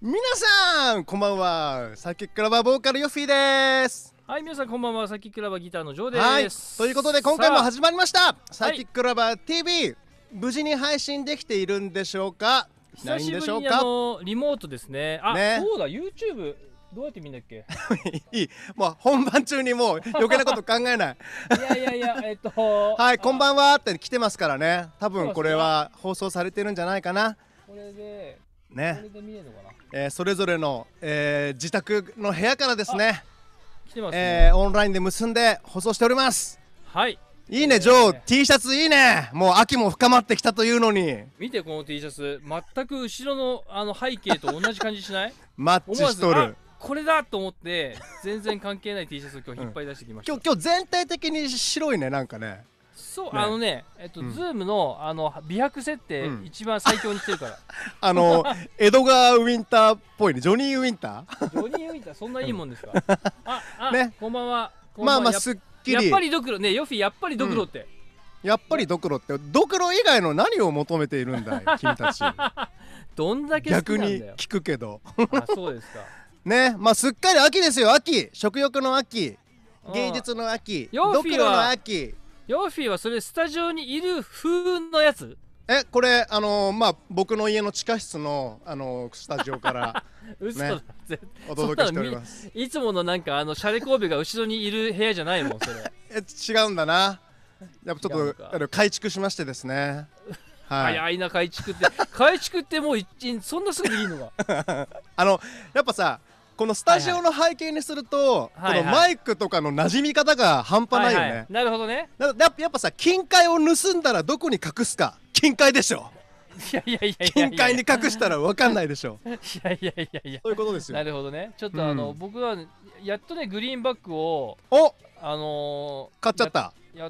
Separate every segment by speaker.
Speaker 1: 皆さんこんばんは。サーキックラバーボーカルヨッフィーです。
Speaker 2: はい、皆さんこんばんは。サーキックラバーギターのジョーです。
Speaker 1: はい、ということで今回も始まりましたサーキックラバー TV、無事に配信できているんでしょうか。
Speaker 2: 久しぶりにリモートですね。あ、そうだ、YouTube どうやって見んだっけ
Speaker 1: いい、もう本番中にもう余計なこと考えない
Speaker 2: いや
Speaker 1: はい、こんばんはって来てますからね。多分これは放送されてるんじゃないかな。
Speaker 2: これで
Speaker 1: ね、
Speaker 2: これで見えるのか
Speaker 1: な。それぞれの、自宅の部屋からですね、
Speaker 2: 来てますね。
Speaker 1: オンラインで結んで放送しております。
Speaker 2: はい、
Speaker 1: いいね、ジョー、T シャツいいね。もう秋も深まってきたというのに。
Speaker 2: 見てこの T シャツ、全く後ろの背景と同じ感じしない
Speaker 1: マッチしとる。
Speaker 2: これだと思って全然関係ない T シャツを今日引っ張り出してきました。
Speaker 1: 今日全体的に白いね、なんかね。
Speaker 2: そう、ズームの美白設定、一番最強にしてるから
Speaker 1: 江戸川ウィンターっぽいね。ジョニーウィンター
Speaker 2: ジョニーウィンターそんないいもんですかね、こんばんは。
Speaker 1: まあまあすっきり。
Speaker 2: やっぱりドクロね、ヨフィやっぱりドクロって、
Speaker 1: やっぱりドクロって、ドクロ以外の何を求めているんだい君たち
Speaker 2: どんだけ好きなんだよ。
Speaker 1: 逆に聞くけど
Speaker 2: あ、そうですか
Speaker 1: ね。まあすっかり秋ですよ。秋、食欲の秋、芸術の秋、ドクロの秋。
Speaker 2: ヨフィはそれスタジオにいる風のやつ？
Speaker 1: これまあ僕の家の地下室のスタジオから
Speaker 2: 嘘だ、
Speaker 1: お届けしております。
Speaker 2: いつものなんかシャレ神戸が後ろにいる部屋じゃないもんそれ。
Speaker 1: 違うんだな。やっぱちょっと改築しましてですね。
Speaker 2: 早いな改築ってもうそんなすぐでいいのか
Speaker 1: やっぱさ、このスタジオの背景にすると、このマイクとかの馴染み方が半端ないよね。
Speaker 2: なるほどね。
Speaker 1: やっぱさ、金塊を盗んだらどこに隠すか、金塊でしょ。金塊に隠したら分かんないでしょ。
Speaker 2: いや
Speaker 1: そういうことですよ。
Speaker 2: なるほどね。ちょっと僕はやっとねグリーンバックを
Speaker 1: 買っちゃった。
Speaker 2: やって、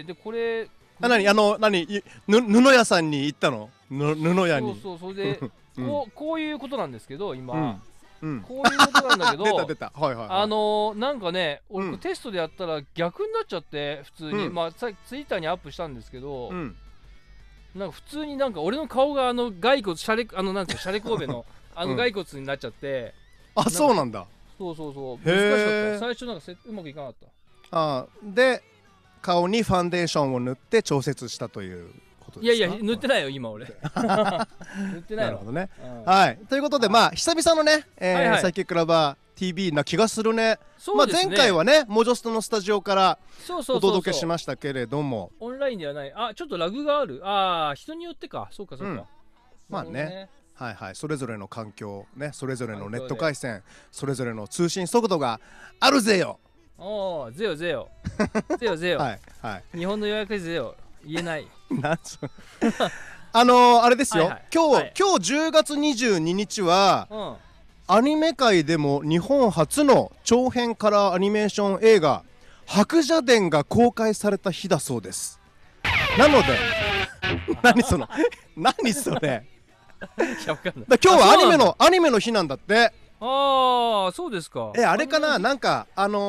Speaker 2: でこれ
Speaker 1: 何布屋さんに行ったの？布屋に。
Speaker 2: そうそれでこういうことなんですけど今。こういうことなんだけどなんかね、俺テストでやったら逆になっちゃって、普通にまあツイッターにアップしたんですけど、なんか普通になんか俺の顔が骸骨シャレなんていうシャレ神戸の骸骨になっちゃって。
Speaker 1: あ、そうなんだ。
Speaker 2: そう難しかった。最初なんかうまくいかなかった。
Speaker 1: で顔にファンデーションを塗って調節したということですか？
Speaker 2: いや塗ってないよ今俺塗ってないよ。
Speaker 1: なるほどね。はい、ということでまあ久々のねサーキックラバー TV な気がするね。まあ前回はねモジョストのスタジオからお届けしましたけれども、
Speaker 2: オンラインではない。ちょっとラグがある。人によってか。そうか。
Speaker 1: まあね、はいはい、それぞれの環境ね、それぞれのネット回線、それぞれの通信速度があるぜよ。
Speaker 2: ゼよはい日本の予約ゼよ言えない。
Speaker 1: あれですよ、今日10月22日はアニメ界でも日本初の長編カラーアニメーション映画「白蛇伝」が公開された日だそうです。なので何それ今日はアニメの日なんだって。
Speaker 2: そうですか。
Speaker 1: あれかな、なんか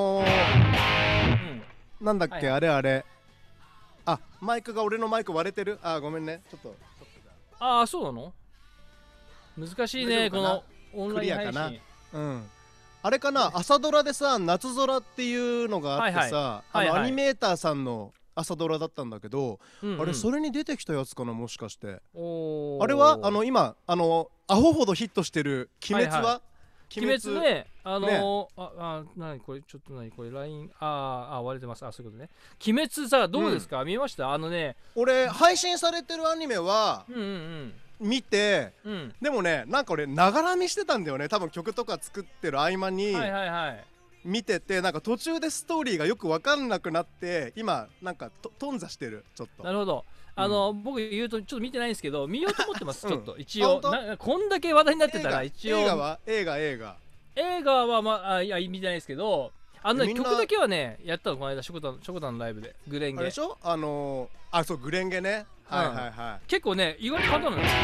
Speaker 1: なんだっけ、あれマイクが、俺のマイク割れてる。ごめんね、ちょっと。
Speaker 2: そうなの？難しいねこのオンライン配信。
Speaker 1: あれかな、朝ドラでさ、夏空っていうのがあってさ、アニメーターさんの朝ドラだったんだけど、あれそれに出てきたやつかな、もしかして。あれは今アホほどヒットしてる鬼滅は
Speaker 2: 鬼滅ね、何これ、ちょっと何これ、LINE、割れてます。そういうことね。鬼滅さ、どうですか？見ました？
Speaker 1: 俺、配信されてるアニメは見て、でもね、なんか俺、ながら見してたんだよね。多分曲とか作ってる合間に見てて、なんか途中でストーリーがよく分かんなくなって、今、なんか頓挫してる、ちょっと。
Speaker 2: なるほど。僕言うとちょっと見てないんですけど、見ようと思ってます。ちょっと一応こんだけ話題になってたら一応。
Speaker 1: 映画
Speaker 2: は見てないですけど、曲だけはねやったのこの間、しょこたんのライブでグレンゲ。
Speaker 1: あれでしょ？そう、グレンゲね。
Speaker 2: 結構ね意外と簡単なんですよ。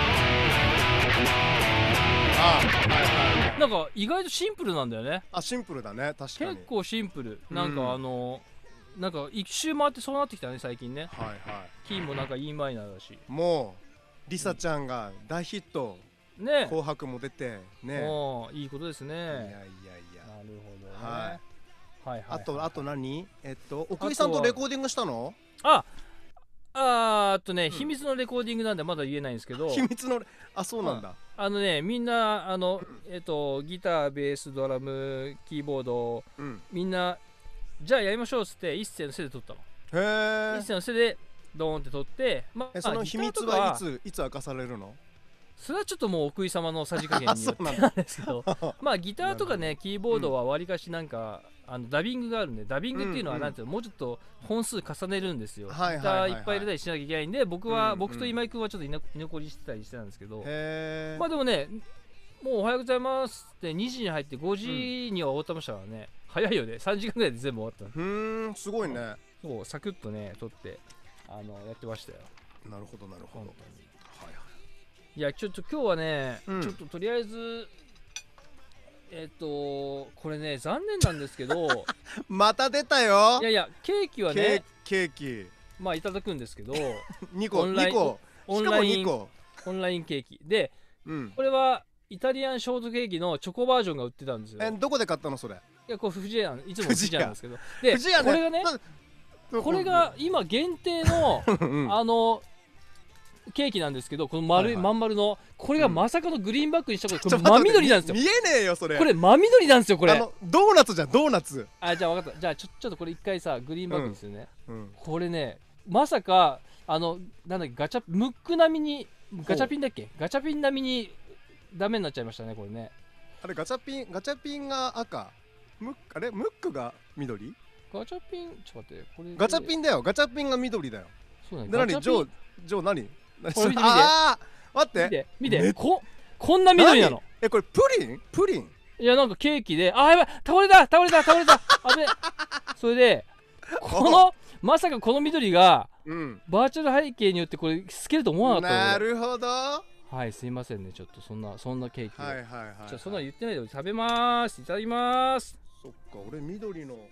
Speaker 2: なんか意外とシンプルなんだよね。
Speaker 1: シンプルだね、確かに。
Speaker 2: 結構シンプル。なんかなんか一周回ってそうなってきたね最近ね。キーもなんか E マイナーだし。
Speaker 1: もうリサちゃんが大ヒット
Speaker 2: ね、
Speaker 1: 紅白も出てね、
Speaker 2: いいことですね。いやいやいや、なるほどね。はい。あと何？奥井さんとレコーディングしたの？あとね、秘密のレコーディングなんでまだ言えないんですけど。
Speaker 1: 秘密の、そうなんだ。
Speaker 2: みんなギター、ベース、ドラム、キーボード、みんなじゃあやりましょうっつって一斉の背で撮ったの。へえ。一斉の背でドーンって撮って、
Speaker 1: その秘密はいつ明かされるの？
Speaker 2: それはちょっともう奥井様のさじ加減によってなんですけどギターとかねキーボードはわりかしなんかダビングがあるんで、ダビングっていうのはなんていうの、もうちょっと本数重ねるんですよ。ギターいっぱい入れたりしなきゃいけないんで、僕と今井君はちょっと居残りしてたりしてたんですけど、でもね、もうおはようございますって2時に入って5時には終わってましたからね。早いよね、3時間ぐらいで全部終わった。
Speaker 1: すごいね。
Speaker 2: そうサクッとね撮ってやってましたよ。
Speaker 1: なるほどなるほど。
Speaker 2: いやちょっと今日はね、ちょっととりあえずこれね残念なんですけど
Speaker 1: また出たよ。
Speaker 2: いやケーキはね、
Speaker 1: ケーキ
Speaker 2: いただくんですけど
Speaker 1: 2個オンラ
Speaker 2: インケーキで、これはイタリアンショートケーキのチョコバージョンが売ってたんですよ。
Speaker 1: どこで買ったのそれ？
Speaker 2: いやこれ富士屋、いつも富士屋なんですけど、でこれがね、これが今限定のケーキなんですけど、このまん丸のこれがまさかのグリーンバックにしたことで、これ真緑なんですよ。
Speaker 1: 見えねえよそれ。
Speaker 2: これ真緑なんですよこれ。
Speaker 1: ドーナツじゃん、ドーナツ。
Speaker 2: じゃあ分かった。じゃあちょっとこれ一回さグリーンバックですよね。これねまさかなんだっけ、ガチャムック並みにガチャピンだっけ、ガチャピン並みにダメになっちゃいましたねこれね。
Speaker 1: あれガチャピンが赤、ムックが緑。
Speaker 2: ガチャピンちょっと待って、これ
Speaker 1: ガチャピンだよ、ガチャピンが緑だよ。
Speaker 2: そうだね。
Speaker 1: 何ジョー何？
Speaker 2: これ見て
Speaker 1: 待って
Speaker 2: 見てこんな緑なの。
Speaker 1: これプリン？
Speaker 2: いやなんかケーキで、やばい、倒れたあべ。それでまさかこの緑がバーチャル背景によってこれ透けると思わなかった。
Speaker 1: なるほど。
Speaker 2: はい、すいませんね、ちょっとそんなケーキ
Speaker 1: はい
Speaker 2: じゃあそんな言ってないで食べます。いただきます。
Speaker 1: そっか、俺緑の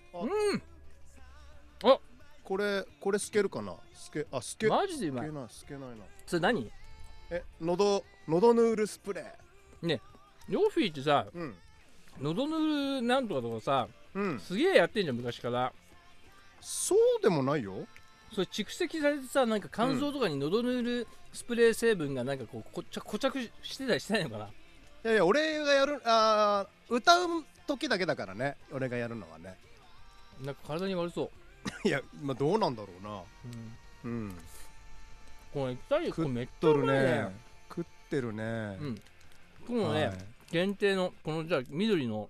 Speaker 1: これ透けるかな。透け
Speaker 2: マジでうまい。
Speaker 1: 透けないな。
Speaker 2: それ何？
Speaker 1: 喉ヌールスプレ
Speaker 2: ーね。ヨッフィーってさ、喉ヌールなんとかとかさ、すげえやってんじゃん昔から。
Speaker 1: そうでもないよ。
Speaker 2: それ蓄積されてさ、なんか肝臓とかに喉ヌールスプレー成分がなんかこう固着してたりしてないのかな。
Speaker 1: いや俺がやる歌う時だけだからね、俺がやるのはね。
Speaker 2: なんか体に悪そう。
Speaker 1: いやどうなんだろうな。
Speaker 2: これこれめっちゃうまいね。
Speaker 1: 食ってるね。
Speaker 2: このね限定のこのじゃあ緑の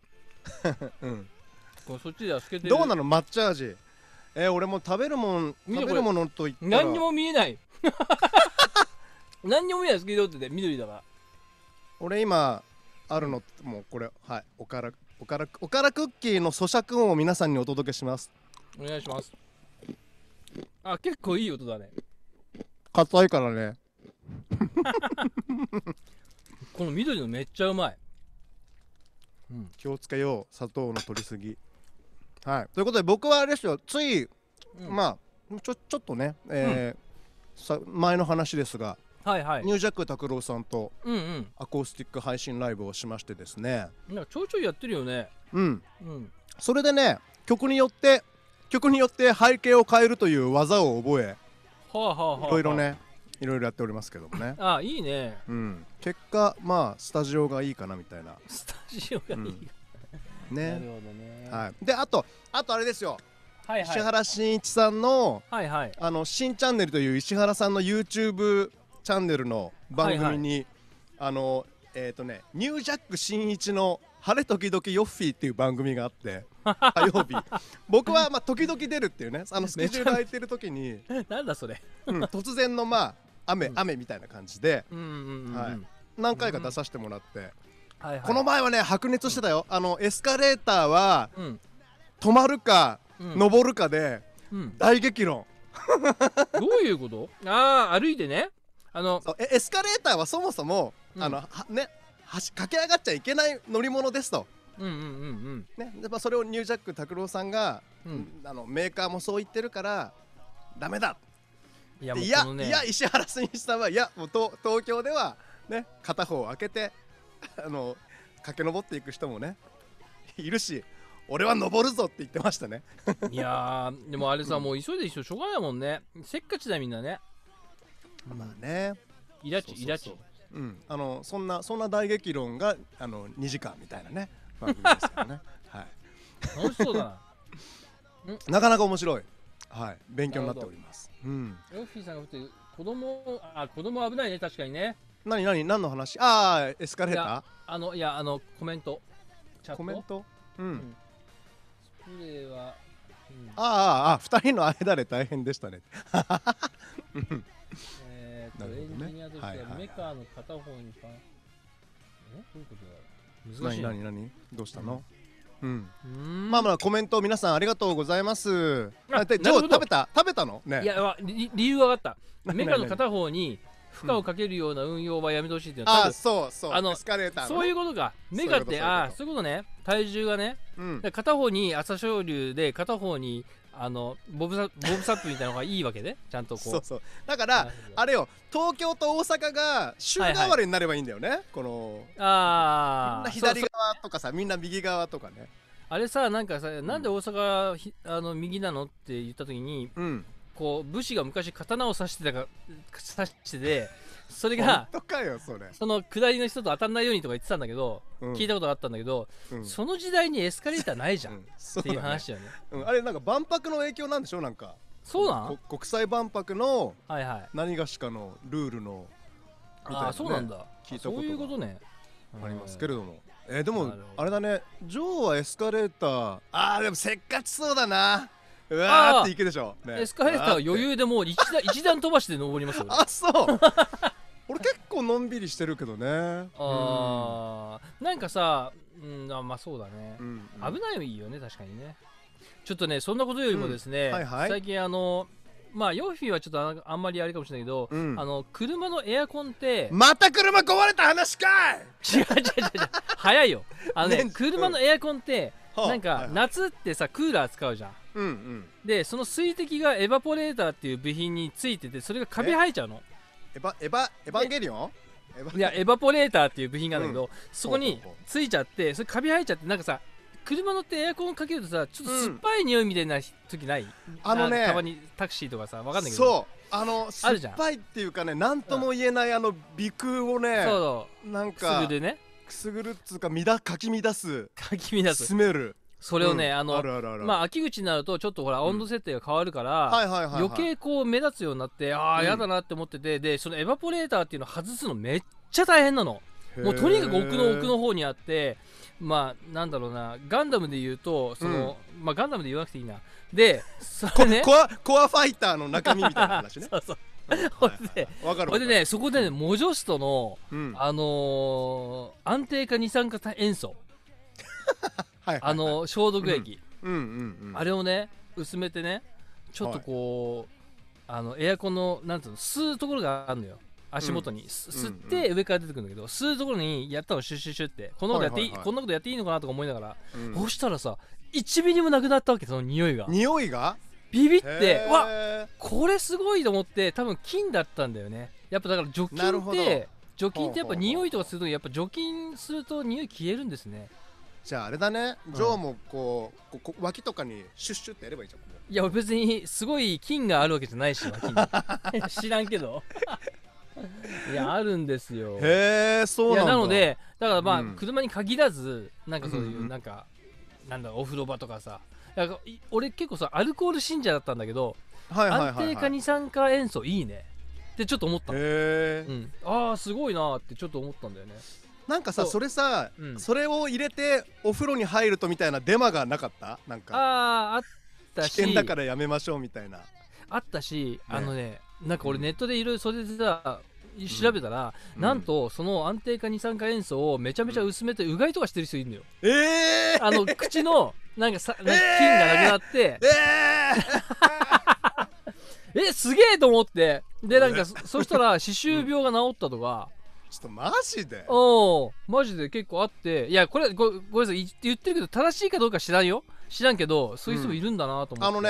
Speaker 2: そっちでは透けてる。
Speaker 1: どうなの抹茶味。俺も食べるものと言ったら
Speaker 2: 何にも見えない何にも見えない。透けてて緑だから。
Speaker 1: 俺今あるのもうこれ、おからクッキーの咀嚼音を皆さんにお届けします。
Speaker 2: お願いします。結構いい音だね。
Speaker 1: 硬いからね
Speaker 2: この緑のめっちゃうまい。
Speaker 1: 気をつけよう、砂糖の取りすぎ。ということで僕はあれですよ、ついちょっとね前の話ですが、ニュージャック拓郎さんとアコースティック配信ライブをしましてですね。
Speaker 2: なんかちょいちょいやってるよね。
Speaker 1: それでね、曲によって背景を変えるという技を覚え、いろいろやっておりますけどもね。
Speaker 2: いいね。
Speaker 1: 結果スタジオがいいかなみたいな。
Speaker 2: スタジオがいい
Speaker 1: ね。
Speaker 2: なるほどね。
Speaker 1: であとあれですよ、石原慎一さんの新チャンネルという石原さんの YouTube チャンネルの番組にニュージャック新一の晴れ時々ヨッフィーっていう番組があって火曜日僕は時々出るっていうね、スケジュール空いてる時に
Speaker 2: なんだそれ
Speaker 1: 突然の雨みたいな感じで何回か出させてもらって、この前はね白熱してたよ。エスカレーターは止まるか登るかで大激論
Speaker 2: どういうこと？歩いてね、
Speaker 1: エスカレーターはそもそも駆け上がっちゃいけない乗り物ですと。それをニュージャック拓郎さんがメーカーもそう言ってるからダメだ。いや石原慎一さんはもう東京ではね片方を開けて駆け上っていく人もねいるし、俺は登るぞって言ってましたね。
Speaker 2: いやでもあれさ、もう急いでしょうがないもんね。せっかちだよみんなね。
Speaker 1: まあね、
Speaker 2: イラチイラチ。
Speaker 1: そんな大激論が2時間みたいなね番組ですよね。はい。
Speaker 2: 楽しそうだ
Speaker 1: な。なかなか面白い。はい。勉強になっております。
Speaker 2: ヨッフィーさんが言って子供危ないね、確かにね。
Speaker 1: 何の話？エスカレータ
Speaker 2: ー？いやコメント。
Speaker 1: コメント？
Speaker 2: スプレーは。
Speaker 1: 2人の間で大変でしたね。
Speaker 2: エンジニアとしてはメカの片方にどういうことだ？難しい。
Speaker 1: 何？どうしたの？まあコメント皆さんありがとうございます。ジョー食べたのね。
Speaker 2: いや理由分かった。メカの片方に負荷をかけるような運用はやめてほしいっていうのは、
Speaker 1: そうエスカレーター
Speaker 2: そういうことか。メカってそういうことね。体重がね、片方に朝青龍で片方にボブサップみたいなのがいいわけで、ちゃんとこう。
Speaker 1: そうだからあれよ、東京と大阪が週替わりになればいいんだよね。このみんな左側とかさ、みんな右側とかね。
Speaker 2: あれさ、なんかさ、なんで大阪右なのって言った時に、こう武士が昔刀を刺してて、それがその下りの人と当たんないようにとか言ってたんだけど、聞いたことがあったんだけど、その時代にエスカレーターないじゃんっていう話だよね。
Speaker 1: あれなんか万博の影響なんでしょ。なんか
Speaker 2: そうなん？
Speaker 1: 国際万博の何がしかのルールのみたいな、
Speaker 2: そうなんだ。
Speaker 1: 聞いたこと
Speaker 2: そういうことね。
Speaker 1: ありますけれども、でもあれだね、ジョーはエスカレーター、でもせっかちそうだな。うわーって行くでしょ。
Speaker 2: エスカレーターは余裕でもう一段飛ばして登りますよ。
Speaker 1: そう俺結構のんびりしてるけどね。
Speaker 2: なんかさ、まあそうだね、危ないよね、確かにね。ちょっとね、そんなことよりもですね、最近まあヨッフィーはちょっとあんまりあれかもしれないけど、車のエアコンって
Speaker 1: また車壊れた話かい。
Speaker 2: 違う早いよ。車のエアコンってなんか夏ってさクーラー使うじゃん。でその水滴がエバポレーターっていう部品についてて、それがカビ生えちゃうの。エヴァンゲリオン？ いやエバポレーターっていう部品があるんだけど、そこについちゃって、それカビ生えちゃって、なんかさ車乗ってエアコンかけるとさ、ちょっと酸っぱい匂いみたいな時ない？たまにタクシーとかさ、わかんないけど、酸っ
Speaker 1: ぱいっていうかね、なんとも言えない鼻腔をね、なんかくすぐるっつうかかき乱すスメル。
Speaker 2: それをね、まあ秋口になるとちょっとほら温度設定が変わるから、余計こう目立つようになって、やだなって思ってて、でそのエバポレーターっていうのを外すのめっちゃ大変なの。もうとにかく奥の方にあって、まあなんだろうな、ガンダムで言うとまあガンダムで言わなくていいな。でそれね、
Speaker 1: コアファイターの中身みたいな話ね。
Speaker 2: ほいでね、そこでね、モジョストの安定化二酸化塩素消毒液、あれをね薄めてね、ちょっとこうエアコンのなんていうの、吸うところがあるのよ、足元に。吸って上から出てくるんだけど、吸うところにやったのシュッシュッシュって、こんなことやっていいのかなとか思いながら、そしたらさ1ミリもなくなったわけ、その匂いがビビって、これすごいと思って。多分菌だったんだよね。やっぱだから除菌ってやっぱ匂いとかすると、やっぱ除菌すると匂い消えるんですね。
Speaker 1: じゃああれだね、ジョーもこう脇とかにシュッシュってやればいいじゃん。
Speaker 2: いや別にすごい菌があるわけじゃないし、脇に知らんけどいやあるんですよ。
Speaker 1: へえ、そうなんだ。
Speaker 2: なのでだからまあ、車に限らず、なんかそういうなんか、なんだお風呂場とかさ、俺結構さアルコール信者だったんだけど、安定化二酸化塩素いいねってちょっと思ったの。すごいなってちょっと思ったんだよね。
Speaker 1: なんかさ、それさ、それを入れてお風呂に入るとみたいなデマがなかった？なんか
Speaker 2: あったし、
Speaker 1: 危険だからやめましょうみたいな。
Speaker 2: あったし、なんか俺ネットでいろいろそれでさ調べたら、なんとその安定化二酸化塩素をめちゃめちゃ薄めてうがいとかしてる人いるのよ。口のなんか菌がなくなってすげえと思って。でなんかそしたら歯周病が治ったとか。
Speaker 1: ちょっとマジで？
Speaker 2: マジで結構あって、いやこれごめんなさい言ってるけど正しいかどうか知らんけど、そういう人もいるんだなと思って。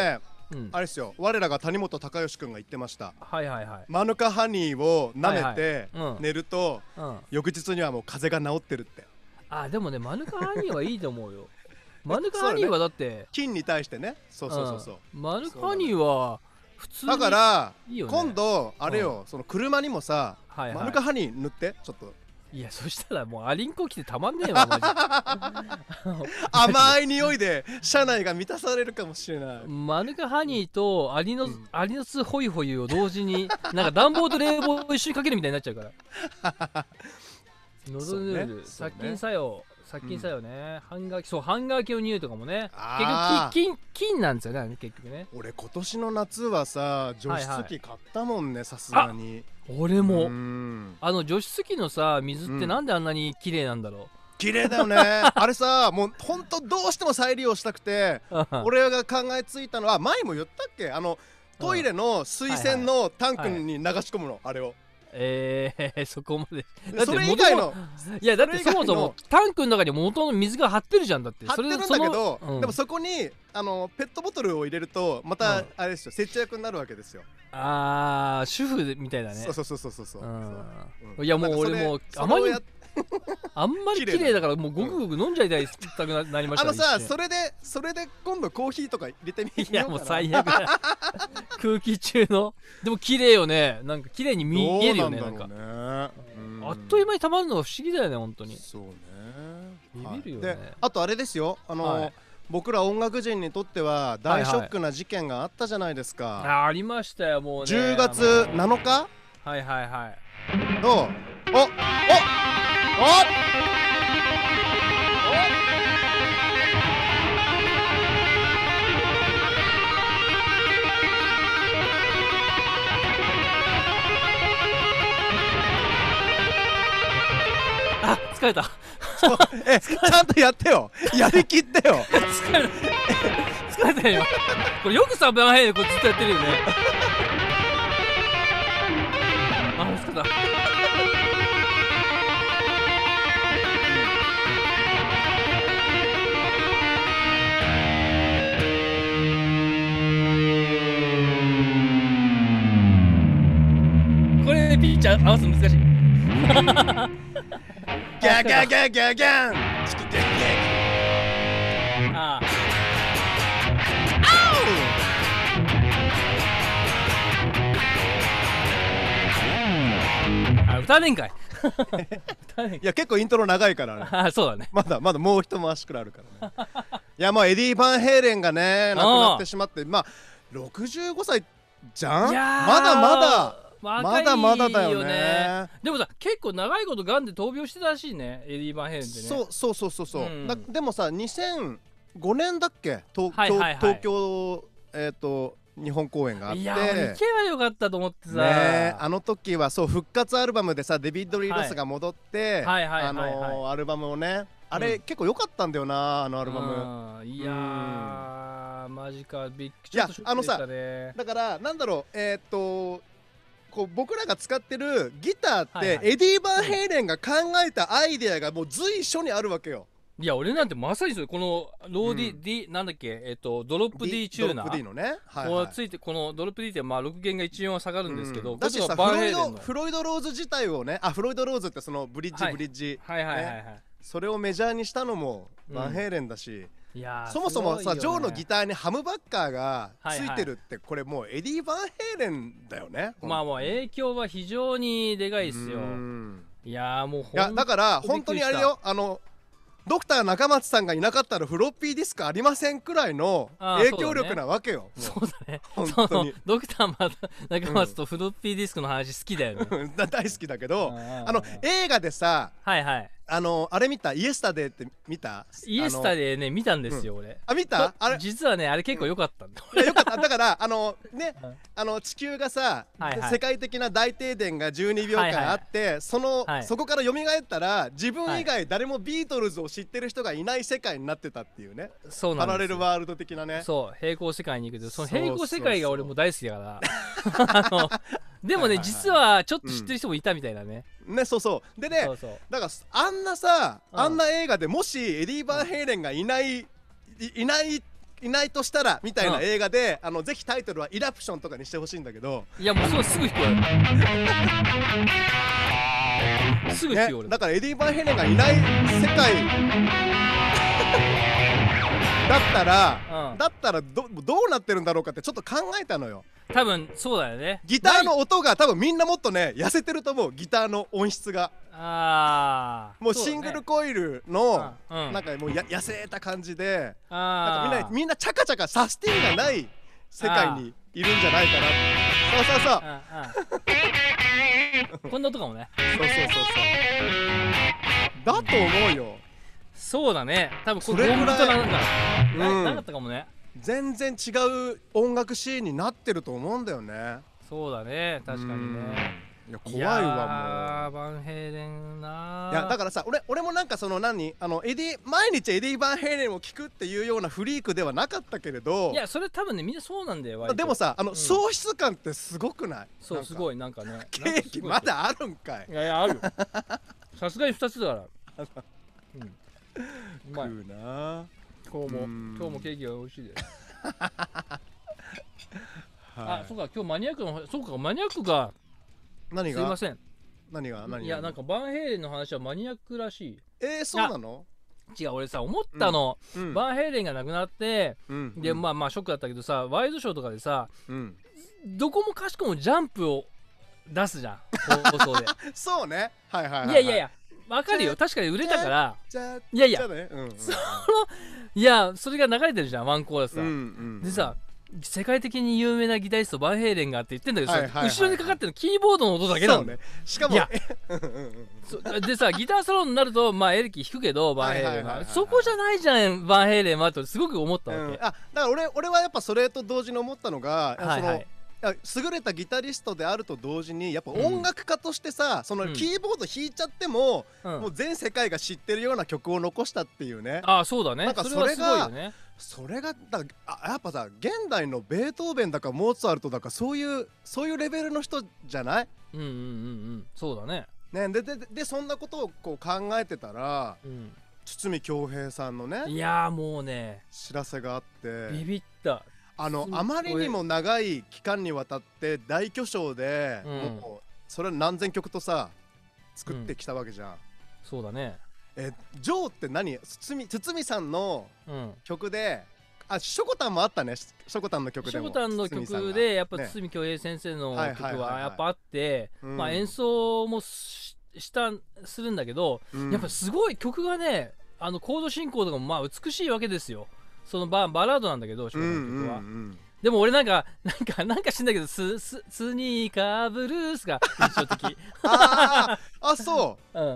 Speaker 1: あれですよ、我らが谷本隆義君が言ってました。
Speaker 2: はいはいはい。
Speaker 1: マヌカハニーを舐めて寝ると翌日にはもう風邪が治ってるって。
Speaker 2: あ、でもね、マヌカハニーはいいと思うよ。マヌカハニーはだって
Speaker 1: 菌に対してね。そうそうそうそう。
Speaker 2: マヌカハニーは普通に
Speaker 1: だから今度あれよ、その車にもさマヌカハニー塗ってちょっと。
Speaker 2: いや、そしたらもうアリンコ来てたまんねえわマジ
Speaker 1: で。甘い匂いで車内が満たされるかもしれない。
Speaker 2: マヌカハニーとアリノスホイホイを同時になんか暖房と冷房を一緒にかけるみたいになっちゃうから喉ヌール殺菌作用ね。ハンガー系の匂いとかもね、結局菌なんですよね、結局ね。
Speaker 1: 俺今年の夏はさ除湿機買ったもんね、さすがに。
Speaker 2: 俺も除湿機のさ水ってなんであんなに綺麗なんだろう。
Speaker 1: 綺麗だよねあれさ、もうほんとどうしても再利用したくて俺が考えついたのは、前も言ったっけ、トイレの水洗のタンクに流し込むの、あれを。
Speaker 2: そこまで。
Speaker 1: だってそれ以外の、
Speaker 2: いやだってそもそもタンクの中に元の水が張ってるじゃん。だって
Speaker 1: 張ってるんだけど、でもそこにペットボトルを入れるとまたあれですよ、節約になるわけですよ。
Speaker 2: 主婦みたいだね。
Speaker 1: そう。
Speaker 2: いやもう俺もあんまり綺麗だからもうごくごく飲んじゃいたくなりましたね。
Speaker 1: さ、それで今度コーヒーとか入れてみようかな。
Speaker 2: いやもう最悪だ空気中の。でも綺麗よね、なんか綺麗に見えるよね。なんかあっという間にたまるのが不思議だよね、本当に。
Speaker 1: そうね、
Speaker 2: ビビるよね。
Speaker 1: であとあれですよ、僕ら音楽人にとっては大ショックな事件があったじゃないですか。
Speaker 2: ありましたよ、もうね。
Speaker 1: 10月7日
Speaker 2: はいはいはい。
Speaker 1: の
Speaker 2: 疲れた
Speaker 1: ちゃんとやってよ、やりきってよ
Speaker 2: 疲れたよこれよくさ、バンヘイでこれずっとやってるよね疲れたこれピッチャー合わすの難しい
Speaker 1: ギャギャギャギャギャン
Speaker 2: 歌わねんかい
Speaker 1: いや結構イントロ長いから
Speaker 2: ね。そうだね。
Speaker 1: まだもう一回しくらいあるからねいやもうエディ・バンヘイレンがね亡くなってしまって、まあ65歳じゃん。まだまだだよね。
Speaker 2: でもさ、結構長いことガンで闘病してたらしいね、エディ・バンヘイレンってね。
Speaker 1: そうでもさ、2005年だっけ、東京日本公演があって、
Speaker 2: いや行けばよかったと思ってさ、
Speaker 1: ね、あの時はそう復活アルバムでさデビッド・リー・ロスが戻ってアルバムをね、あれ、結構良かったんだよな、あのアルバム。
Speaker 2: いやーマジか、びっくり。ちょっとショックでしたね。
Speaker 1: だからなんだろう、こう僕らが使ってるギターってエディ・バンヘイレンが考えたアイデアがもう随所にあるわけよ。
Speaker 2: いや俺なんてまさにそれ、このローディ、D なんだっけ、ドロップ D チューナー、
Speaker 1: ドロップ D のね、
Speaker 2: ついて、このドロップ D ってまあ6弦が1音は下がるんですけど、
Speaker 1: だしさフロイド・ローズ自体をね、フロイド・ローズってそのブリッジ、それをメジャーにしたのもバンヘイレンだし、そもそもさジョーのギターにハムバッカーがついてるって、これもうエディ・バンヘイレンだよね。
Speaker 2: まあもう影響は非常にでかいですよ。いやもう
Speaker 1: だから本当にあれよ、ドクター中松さんがいなかったらフロッピーディスクありませんくらいの影響力なわけよ。
Speaker 2: そうだね。本当にドクター中松とフロッピーディスクの話好きだよね。
Speaker 1: 大好きだけど、映画でさ、あれ見た？イエスタデーって見た？
Speaker 2: イエスタデーね、見たんですよ俺。
Speaker 1: 見た？あれ
Speaker 2: 実はね、あれ結構良かったんだ。
Speaker 1: 良かった。だからね、地球がさ、世界的な大停電が12秒間あって、そこから蘇ったら自分以外誰もビートルズを知ってる人がいない世界になってたっていうね。パラレルワールド的なね。
Speaker 2: そう、平行世界に行くけど、その平行世界が俺も大好きだからでもね、実はちょっと知ってる人もいたみたいなね。
Speaker 1: そうでね、だからあんな映画でもしエディ・バンヘイレンがいないいないとしたらみたいな映画で、ぜひタイトルはイラプションとかにしてほしいんだけど。
Speaker 2: いやもうそうすぐ引くわすぐ引くよ、俺
Speaker 1: だからエディ・バンヘイレンがいない世界だったらどうなってるんだろうかってちょっと考えたのよ。
Speaker 2: 多分そうだよね。
Speaker 1: ギターの音が多分みんなもっとね痩せてると思う。ギターの音質がもうシングルコイルのなんかもう痩せた感じで、なんかみんなチャカチャカサスティンがない世界にいるんじゃないかな。
Speaker 2: こんな音かもね。
Speaker 1: そうだと思うよ。
Speaker 2: そうだね。多分これぐらいなかったかもね。
Speaker 1: 全然違う音楽シーンになってると思うんだよね。
Speaker 2: そうだね、確かにね。
Speaker 1: いや怖いわもう。
Speaker 2: バンヘイレンな。
Speaker 1: いやだからさ、俺もなんかその毎日エディ・バンヘイレンを聴くっていうようなフリークではなかったけれど。
Speaker 2: いやそれ多分ねみんなそうなんだよ。
Speaker 1: でもさ喪失感ってすごくない？
Speaker 2: そうすごいなんかね。
Speaker 1: ケーキまだあるんかい。
Speaker 2: いやあるよ。さすがに2つだから。うまい
Speaker 1: な。
Speaker 2: 今日もケーキが美味しいです。あ、そうか今日マニアックのそうかマニアックが
Speaker 1: 何が
Speaker 2: すいません。
Speaker 1: 何が
Speaker 2: いやなんかバンヘイレンの話はマニアックらしい。
Speaker 1: そうなの？
Speaker 2: 違う俺さ思ったの、バンヘイレンが亡くなって、でまあショックだったけどさワイドショーとかでさ、どこもかしこもジャンプを出すじゃん放送で。
Speaker 1: そうね。
Speaker 2: いやわかるよ、確かに売れたから。いやそれが流れてるじゃんワンコーラスさ。でさ世界的に有名なギタリストバンヘイレンがって言ってんだけどさ、後ろにかかってるのキーボードの音だけなのね。
Speaker 1: しかも
Speaker 2: でさギターソロになるとまあエレキ弾くけどバンヘイレンはそこじゃないじゃんバンヘイレンはとすごく思ったわけ。
Speaker 1: だから俺はやっぱそれと同時に思ったのが、優れたギタリストであると同時にやっぱ音楽家としてさ、そのキーボード弾いちゃっても、もう全世界が知ってるような曲を残したっていうね。
Speaker 2: そうだね。
Speaker 1: なんかそれがやっぱさ現代のベートーベンだかモーツァルトだかそういうレベルの人じゃない？
Speaker 2: そうだね。
Speaker 1: でそんなことをこう考えてたら、堤恭平さんのね、
Speaker 2: いやもうね
Speaker 1: 知らせがあって
Speaker 2: ビビった。
Speaker 1: あまりにも長い期間にわたって大巨匠で、もうそれは何千曲とさ作ってきたわけじゃん。
Speaker 2: そうだね。
Speaker 1: ジョーって何？堤さんの曲で、ショコタンもあったね。ショコタンの曲でも。
Speaker 2: ショコタンの曲でやっぱ堤恭平先生の曲はやっぱあって、まあ演奏もするんだけど、やっぱすごい曲がねコード進行とかもまあ美しいわけですよ。そのバラードなんだけどショコタンの曲は。でも俺なんか知んだけどスニーカーブルースが印象的。
Speaker 1: そう。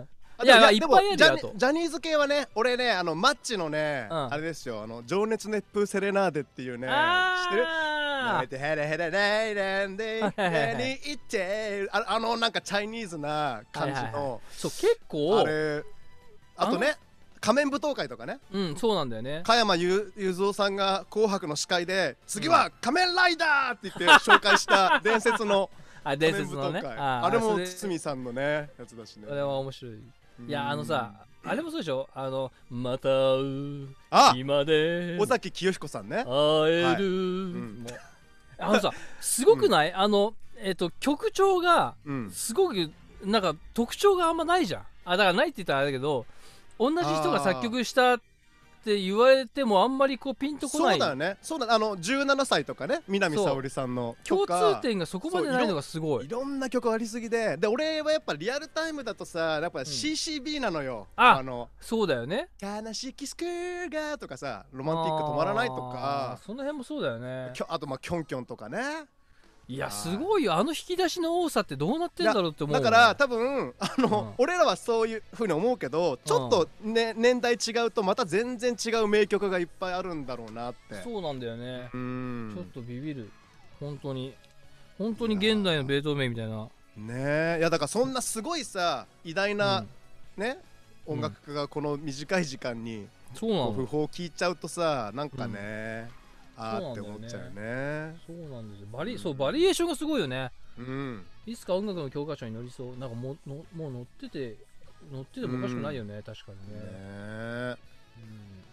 Speaker 2: いやいっぱいあるよ。
Speaker 1: ジャニーズ系はね、俺ねマッチのねあれですよ、情熱熱風セレナーデっていうね、知ってる？泣いてヘレヘレレイレンでに行ってなんかチャイニーズな感じの、
Speaker 2: そう結構
Speaker 1: あれ、あとね仮面舞踏会とかね。
Speaker 2: そうなんだよね。
Speaker 1: 加山雄三さんが紅白の司会で次は仮面ライダーって言って紹介した伝説の仮面舞踏会。あれも堤さんのねやつだしね。
Speaker 2: あれは面白い。いやさあれもそうでしょ、また今で
Speaker 1: 尾崎清彦さんね、
Speaker 2: 会える。さすごくない？曲調がすごくなんか特徴があんまないじゃん。だからないって言ったらあれだけど、同じ人が作曲したって言われてもあんまりこうピンとこない。
Speaker 1: そうだよね。17歳とかね、南沙織さんの
Speaker 2: 共通点がそこまでないのがすごい。
Speaker 1: いろんな曲ありすぎで、俺はやっぱリアルタイムだとさ、やっぱ CCB なのよ。
Speaker 2: そうだよね。
Speaker 1: 悲しきスクーガーとかさ、ロマンティック止まらないとか、
Speaker 2: その辺もそうだよね。
Speaker 1: あとキョンキョンとかね。
Speaker 2: いやすごいよ、引き出しの多さってどうなってんだろうって思う。
Speaker 1: だから多分俺らはそういう風に思うけど、ちょっとね年代違うとまた全然違う名曲がいっぱいあるんだろうなって。
Speaker 2: そうなんだよね。ちょっとビビる。本当に現代のベートーベンみたいな
Speaker 1: ね。いやだからそんなすごいさ偉大なね音楽家がこの短い時間に訃報を聞いちゃうとさ、なんかねって思っちゃうよね。
Speaker 2: そうなんですよ。バリエーションがすごいよね。いつか音楽の教科書に載りそう。なんかもう載っててもおかしくないよね。確かにね。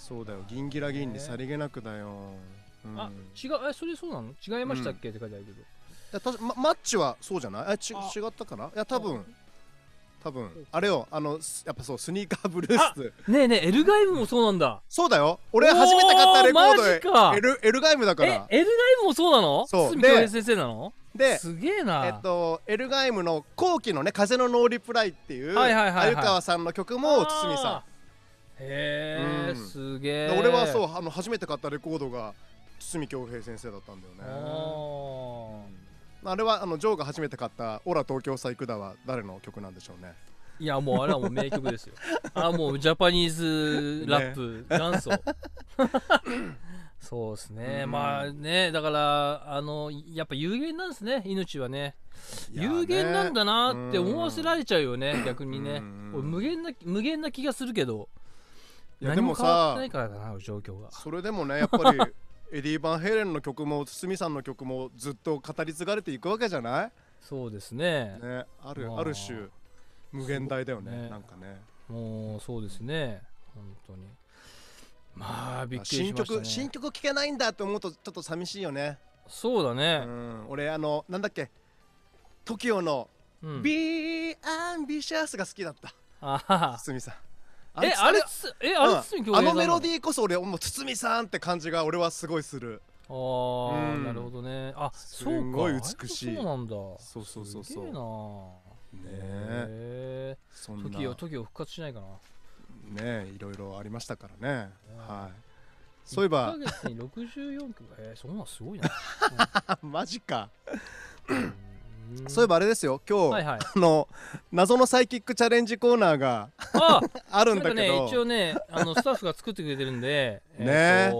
Speaker 1: そうだよ、銀ギラ銀にさりげなくだよ。
Speaker 2: あ、違う、それそうなの？違いましたっけって書いてあるけど。
Speaker 1: マッチはそうじゃない？違ったかな？いや多分あれよ、やっぱそうスニーカーブルース。
Speaker 2: ねえねえ、エルガイムもそうなんだ。
Speaker 1: そうだよ、俺初めて買ったレコードエルガイムだから。
Speaker 2: エルガイムもそうなの？
Speaker 1: そう
Speaker 2: 堤恭平先生なの？
Speaker 1: で、
Speaker 2: すげえな。
Speaker 1: エルガイムの後期のね、風のノーリプライっていう鮎川さんの曲も堤さ
Speaker 2: ん。へえ、すげえ。
Speaker 1: 俺はそう初めて買ったレコードが堤恭平先生だったんだよね。あれはジョーが初めて買った「オラ東京さ行くだ」は誰の曲なんでしょうね。
Speaker 2: いやもうあれはもう名曲ですよ。もうジャパニーズラップ元祖。そうですね。まあね、だからやっぱ有限なんですね、命はね。有限なんだなって思わせられちゃうよね、逆にね。無限な気がするけど、何も変わってないからかな、状況が。
Speaker 1: それでもね、やっぱりエディ・バンヘイレンの曲も堤さんの曲もずっと語り継がれていくわけじゃない？
Speaker 2: そうですね。
Speaker 1: ある種無限大だよね、なんかね。
Speaker 2: もうそうですね、本当に。まあびっくりしましたね。
Speaker 1: 新曲聴けないんだって思うとちょっと寂しいよね。
Speaker 2: そうだね。
Speaker 1: 俺なんだっけ、 TOKIO の「Be Ambitious」が好きだった、堤さん。
Speaker 2: あれ堤恭平さん。
Speaker 1: メロディーこそ俺もう堤さんって感じが俺はすごいする。
Speaker 2: なるほどね。
Speaker 1: すごい美しい。
Speaker 2: そうなんだ。
Speaker 1: そう
Speaker 2: すげえな。
Speaker 1: そんな
Speaker 2: TOKIO 復活しないかな。
Speaker 1: ね、いろいろありましたからね。はい。そういえば
Speaker 2: 1ヶ月に64曲。そんなすごいな。
Speaker 1: マジか。そういえばあれですよ、今日謎のサイキックチャレンジコーナーがあるんだけど、
Speaker 2: 一応ねスタッフが作ってくれてるんで
Speaker 1: ね、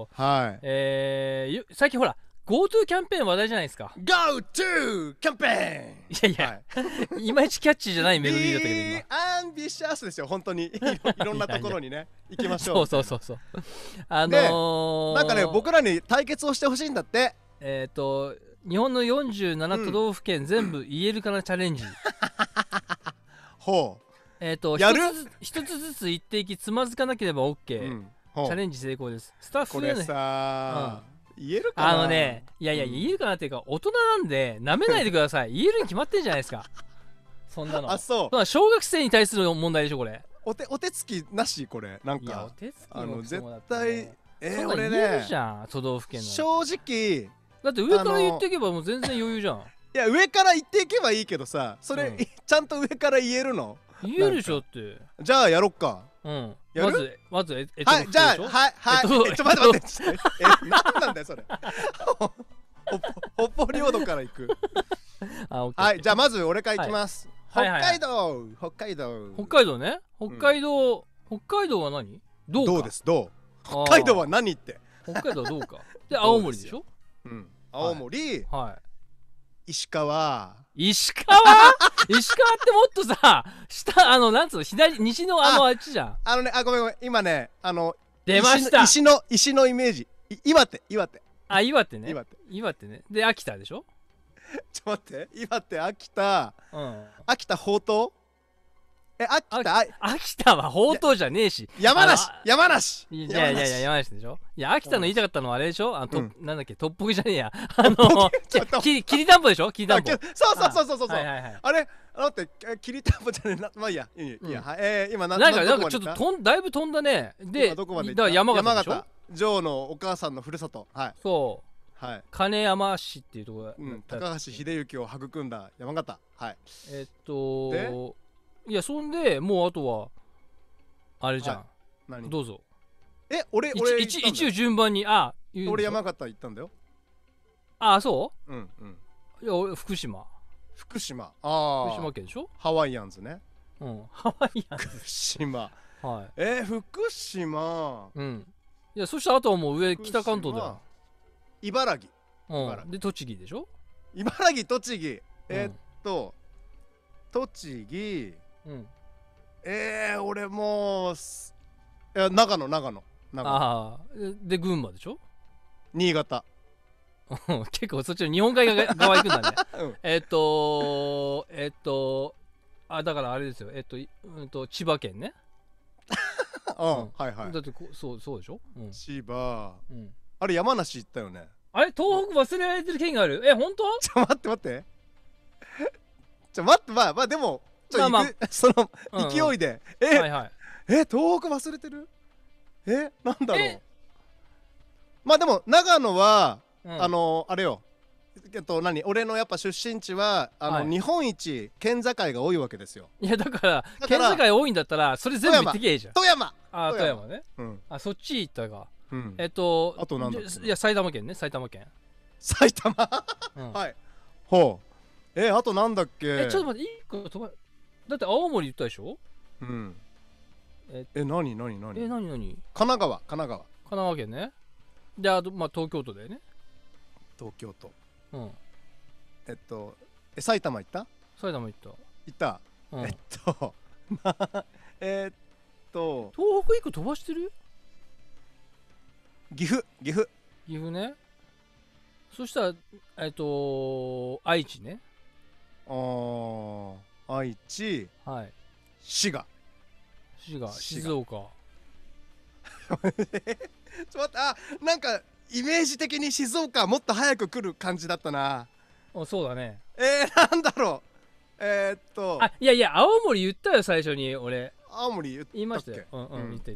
Speaker 2: 最近ほら GoTo キャンペーン話題じゃないですか。
Speaker 1: GoTo キャンペーン。
Speaker 2: いやいまいちキャッチーじゃないメロディーだったけど、今
Speaker 1: アンビシャスですよ、本当に。いろんなところにね行きましょう。
Speaker 2: そうなん
Speaker 1: かね、僕らに対決をしてほしいんだって。
Speaker 2: 日本の47都道府県全部言えるかなチャレンジ。
Speaker 1: ほう。
Speaker 2: やる？一つずつ言っていき、つまずかなければ OK。チャレンジ成功です。スタッフ
Speaker 1: でね。これさ、言えるかな？
Speaker 2: いや言えるかなっていうか、大人なんでなめないでください。言えるに決まってんじゃないですか。そんなの。
Speaker 1: そう。
Speaker 2: 小学生に対する問題でしょこれ。
Speaker 1: お手つきなしこれ、なんか。
Speaker 2: お手つきも
Speaker 1: 絶対
Speaker 2: 俺ね。言えるじゃん、都道府県の。
Speaker 1: 正直。
Speaker 2: だって上から言っていけばもう全然余裕じゃん。い
Speaker 1: や、上から言っていけばいいけどさ、それ、ちゃんと上から言えるの？
Speaker 2: 言えるでしょって。
Speaker 1: じゃあやろっか。
Speaker 2: まず
Speaker 1: はい、じゃあはいちょっと待って何なんだよそれ。北方領土から行く。はい、じゃあまず俺から行きます。北海道ね。北海道は何？どうです。北海道は何って。
Speaker 2: 北海道はどうか。で青森でしょ。
Speaker 1: 青森、石川ってもっとさ、下なんつうの、西のあっちじゃん。 ごめん今ね
Speaker 2: 出ました。
Speaker 1: 石のイメージ。岩手
Speaker 2: 岩手ね。で秋田でしょ。
Speaker 1: ちょっと待って、岩手、秋田、ほうとう。
Speaker 2: 秋田はほうとうじゃねえし。
Speaker 1: 山梨。いや山梨
Speaker 2: でしょ。いや秋田の言いたかったのはあれでしょ。なんだっけ、トッポギじゃねえや。きりたんぽでしょ。きりたんぽ。
Speaker 1: そうあれだってきりたんぽじゃねえな。まあいいや。今
Speaker 2: なんかちょっとだいぶ飛んだね。でだから山形でしょ。
Speaker 1: ジョーのお母さんのふるさと。
Speaker 2: そう。金山市っていうところ。
Speaker 1: 高橋秀幸を育んだ山形。
Speaker 2: いや、そんでもうあとはあれじゃん。どうぞ。
Speaker 1: 俺
Speaker 2: 一応順番に。
Speaker 1: 俺山形行ったんだよ。
Speaker 2: そう？いや俺福島県でしょ。
Speaker 1: ハワイアンズね。
Speaker 2: ハワイアンズ。
Speaker 1: 福島。福島。
Speaker 2: いや、そしたらあとはもう上北関東だよ。
Speaker 1: 茨城。
Speaker 2: で栃木でしょ。
Speaker 1: 茨城、栃木。栃木。俺もう長野。
Speaker 2: で群馬でしょ。
Speaker 1: 新潟。
Speaker 2: 結構そっちの日本海側行くんだね。だからあれですよ。千葉県ね。
Speaker 1: はいはい。
Speaker 2: だってそうでしょ。
Speaker 1: 千葉。あれ山梨行ったよね。
Speaker 2: あれ東北忘れられてる県がある。本当？
Speaker 1: 待って待って。待って、まあでもその勢いで。東北忘れてる？なんだろう。まあでも長野はあれよ。俺のやっぱ出身地は日本一県境が多いわけですよ。
Speaker 2: いやだから県境多いんだったらそれ全部言ってけえじゃん。
Speaker 1: 富山。
Speaker 2: 富山ね。そっち行ったか。あ
Speaker 1: となんだっけ。
Speaker 2: いや埼玉県ね。埼玉
Speaker 1: はい。ほう。あとなんだっけ。
Speaker 2: ちょっと待って、1個飛ば。だって青森言ったでしょ。
Speaker 1: 何？
Speaker 2: 神
Speaker 1: 奈川
Speaker 2: 県ね。であと東京都だよね。
Speaker 1: 東京都。埼玉行った？
Speaker 2: 埼玉行
Speaker 1: った。
Speaker 2: 東北1個飛ばしてる？
Speaker 1: 岐阜
Speaker 2: ね。そしたら愛知ね。
Speaker 1: 愛知。滋賀、
Speaker 2: 静岡。
Speaker 1: ちょっと待って、なんかイメージ的に静岡はもっと早く来る感じだったな。
Speaker 2: そうだね。
Speaker 1: なんだろう。
Speaker 2: いや青森言ったよ最初に俺。
Speaker 1: 青森言
Speaker 2: いましたよ。言った。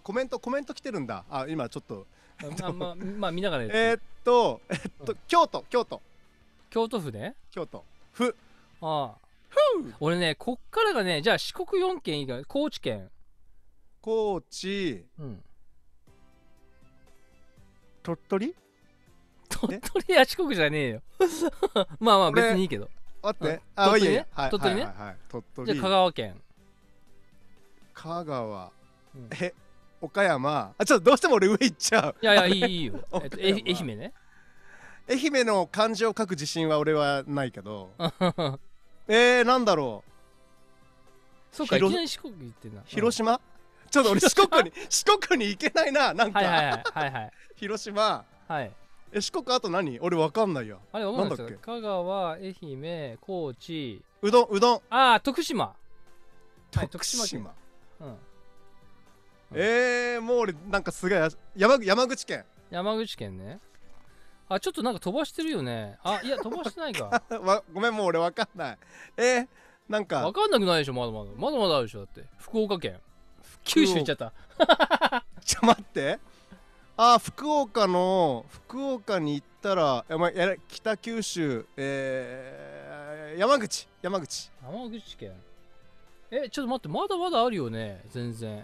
Speaker 1: コメント来てるんだ。今ちょっと
Speaker 2: まあ見ながら
Speaker 1: 京都
Speaker 2: 府ね。
Speaker 1: 府。
Speaker 2: 俺ねこっからがね、じゃあ四国4県以外、高知県。
Speaker 1: 鳥取
Speaker 2: や四国じゃねえよ。まあ別にいいけど。
Speaker 1: 待って。
Speaker 2: 鳥取ね。じゃあ香川県。
Speaker 1: 香川。岡山。ちょっとどうしても俺上行っちゃう。
Speaker 2: いやいいよ。愛媛ね。
Speaker 1: 愛媛の漢字を書く自信は俺はないけど。なんだろ
Speaker 2: う。そうか、いきなり四国行ってんな。
Speaker 1: 広島？ちょっと俺四国に行けないな。なんか広島。四国あと何？俺わかんないよ。
Speaker 2: あれなんだっけ？香川、愛媛、高知。
Speaker 1: うどん。
Speaker 2: 徳島。
Speaker 1: 徳島。もう俺なんかすごい山口県
Speaker 2: ね。ちょっとなんか飛ばしてるよね。いや飛ばしてないか。
Speaker 1: ごめん、もう俺わかんない。なんか
Speaker 2: わかんなくないでしょ。まだまだあるでしょ。だって福岡県。九州行っちゃった。
Speaker 1: ちょ待って。福岡に行ったら北九州、山口
Speaker 2: 県。ちょっと待って、まだまだあるよね全然。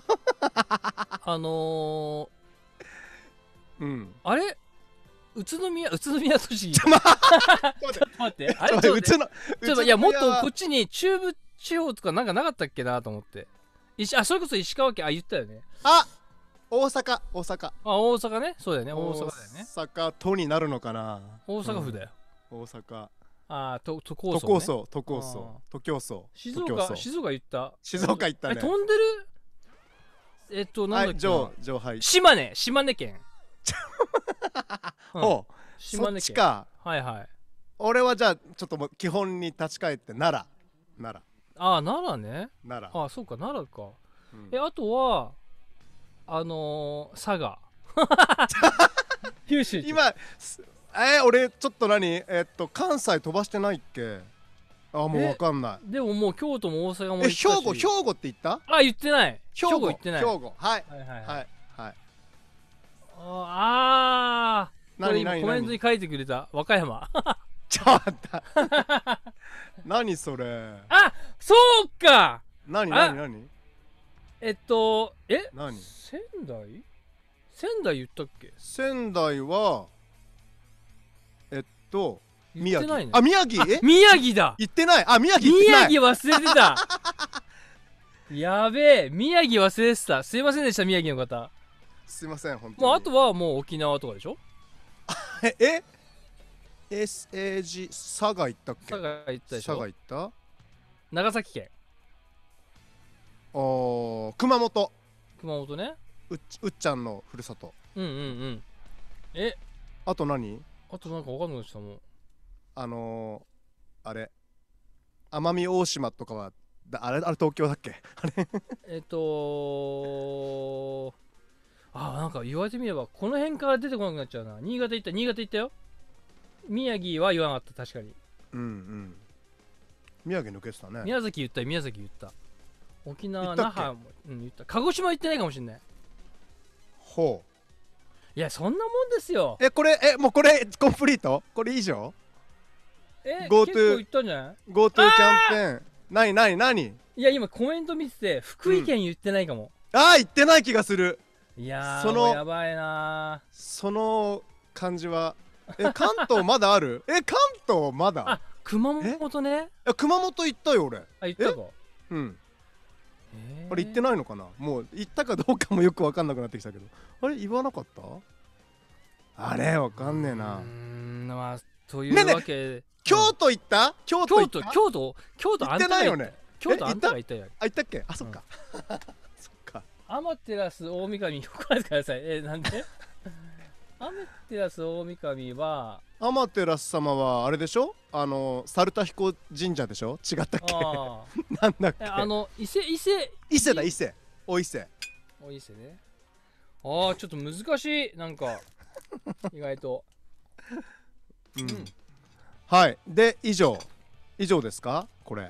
Speaker 2: あれ宇都宮栃木。ちょっと待って。あれちょっといやもっとこっちに中部地方とかなんかなかったっけなと思って。それこそ石川県。言ったよね。
Speaker 1: 大阪。
Speaker 2: 大阪ね。そうだよね。大阪だよね。
Speaker 1: 大阪都になるのかな。
Speaker 2: 大阪府だよ。
Speaker 1: 大阪。
Speaker 2: 都
Speaker 1: 構想。
Speaker 2: 静岡言った。
Speaker 1: 静岡行ったね。
Speaker 2: 飛んでる。なんだっけ。
Speaker 1: 上海。
Speaker 2: 島根県。
Speaker 1: そっちか。俺はじゃあちょっともう基本に立ち返って奈良
Speaker 2: ね。そうか、奈良か。あとは佐賀。九州。
Speaker 1: 今俺ちょっと関西飛ばしてないっけ。もう分かんない。
Speaker 2: でももう京都も大阪も行ったし。
Speaker 1: 兵庫って言った？
Speaker 2: 言ってない。兵庫行ってない。
Speaker 1: はい。
Speaker 2: これ今コメントに書いてくれた和歌山。
Speaker 1: ちょっと何それ。
Speaker 2: そうか。
Speaker 1: 何
Speaker 2: 何仙台言ったっけ。
Speaker 1: 仙台は宮城。
Speaker 2: 宮城だ。
Speaker 1: 言ってない。宮城
Speaker 2: 忘れてた。やべえ、宮城忘れてた。すいませんでした、宮城の方。
Speaker 1: すいません、本当に。
Speaker 2: あとはもう沖縄とかでしょ。
Speaker 1: SAG 佐賀行ったっけ。
Speaker 2: 佐賀行ったでしょ。
Speaker 1: 佐賀行った。
Speaker 2: 長崎県。
Speaker 1: 熊本
Speaker 2: ね。
Speaker 1: うっちゃんのふるさと。あと何？
Speaker 2: あとなんか分かんないでしたもん。
Speaker 1: あれ奄美大島とかはあれ東京だっけ？あれ
Speaker 2: なんか言われてみればこの辺から出てこなくなっちゃうな。新潟行ったよ。宮城は言わなかった。確かに。
Speaker 1: うんうん。宮城抜けてたね。
Speaker 2: 宮崎言った。沖縄、那覇も、言った。鹿児島行ってないかもしれない。
Speaker 1: ほう。
Speaker 2: いや、そんなもんですよ。
Speaker 1: もうこれコンプリート？これ以上
Speaker 2: 結構行ったんじゃない？
Speaker 1: GoTo キャンペーン。何
Speaker 2: いや、今コメント見てて福井県言ってないかも。
Speaker 1: 言ってない気がする。
Speaker 2: いやー、やばいなー。
Speaker 1: その感じは。関東まだある？関東まだ？
Speaker 2: 熊本ね。
Speaker 1: 熊本行ったよ俺。
Speaker 2: 行ったか。
Speaker 1: うん。あれ行ってないのかな。もう行ったかどうかもよく分かんなくなってきたけど、あれ言わなかった？あれ分かんねえな。
Speaker 2: まあというわけで、
Speaker 1: 京都行った？京都行
Speaker 2: ってないよね。京都あんたが行ったよ。
Speaker 1: 行ったっけ？そっか。そっか。
Speaker 2: アマテラス大神よくないでください。なんで？アマテラス大神は
Speaker 1: アマテラス様はあれでしょ？猿田彦神社でしょ？違ったっけ？なんだっけ？
Speaker 2: 伊勢
Speaker 1: だ。お伊勢ね。
Speaker 2: ちょっと難しい。なんか意外と。
Speaker 1: はい。で以上ですか？これ。